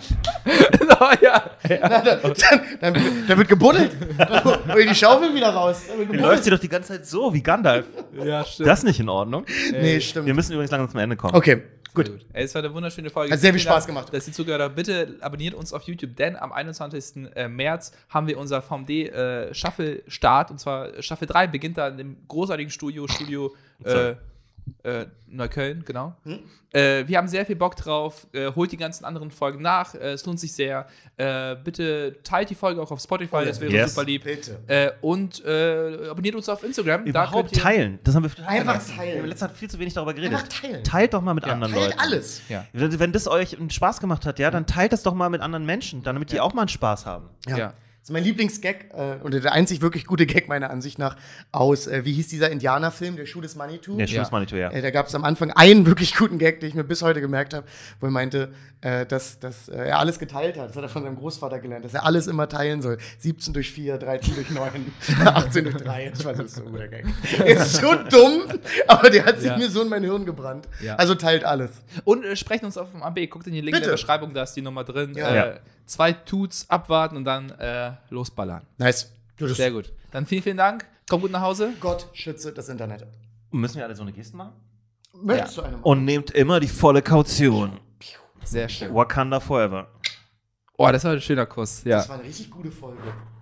oh, ja. Na, dann, dann, dann, dann wird gebuddelt. Dann holt die Schaufel wieder raus. Dann wird Dann gebuddelt. läuft sie doch die ganze Zeit so, wie Gandalf. ja, stimmt. Das ist nicht in Ordnung. Nee, stimmt. Wir müssen übrigens langsam zum Ende kommen. Okay, Gut. gut. Ey, es war eine wunderschöne Folge. Hat sehr viel Vielen Spaß Dank, gemacht. Dass ihr zugehört habt. Bitte abonniert uns auf YouTube, denn am einundzwanzigsten März haben wir unser V M D äh, Staffel-Start. Und zwar Staffel drei beginnt da in dem großartigen Studio, Studio äh, äh, Neukölln, genau. Hm? Äh, wir haben sehr viel Bock drauf. Äh, holt die ganzen anderen Folgen nach. Äh, es lohnt sich sehr. Äh, bitte teilt die Folge auch auf Spotify, das wäre Yes. super lieb. Bitte. Äh, und äh, abonniert uns auf Instagram. Überhaupt könnt ihr- teilen. Das haben wir total Einfach vergessen. teilen. Wir haben letztes Mal viel zu wenig darüber geredet. Einfach teilen. Teilt doch mal mit Ja. anderen Teilt Leuten. alles. Ja. Wenn, wenn das euch einen Spaß gemacht hat, ja, dann teilt das doch mal mit anderen Menschen, damit die auch mal einen Spaß haben. Ja. Ja. Das ist mein Lieblingsgag, äh, oder der einzig wirklich gute Gag meiner Ansicht nach, aus, äh, wie hieß dieser Indianerfilm, der Schuh des Manitou? Der Schlussmanitou, ja. Äh, da gab es am Anfang einen wirklich guten Gag, den ich mir bis heute gemerkt habe, wo er meinte, äh, dass, dass äh, er alles geteilt hat. Das hat er von seinem Großvater gelernt, dass er alles immer teilen soll. siebzehn durch vier, dreizehn durch neun, achtzehn durch drei. Ich weiß, das ist so ein guter Gag. Er ist so dumm, aber der hat sich Ja. mir so in mein Hirn gebrannt. Ja. Also teilt alles. Und äh, sprecht uns auf dem A B. Guckt in die Link in Bitte. der Beschreibung, da ist die Nummer drin. Ja. Äh, Ja. Zwei Tuts abwarten und dann äh, losballern. Nice. Ja, das Sehr gut. Dann vielen, vielen Dank. Kommt gut nach Hause. Gott schütze das Internet. Müssen wir alle so eine Geste machen? Möchtest du eine machen? Und nehmt immer die volle Kaution. Sehr schön. Wakanda forever. Oh, das war ein schöner Kuss. Ja. Das war eine richtig gute Folge.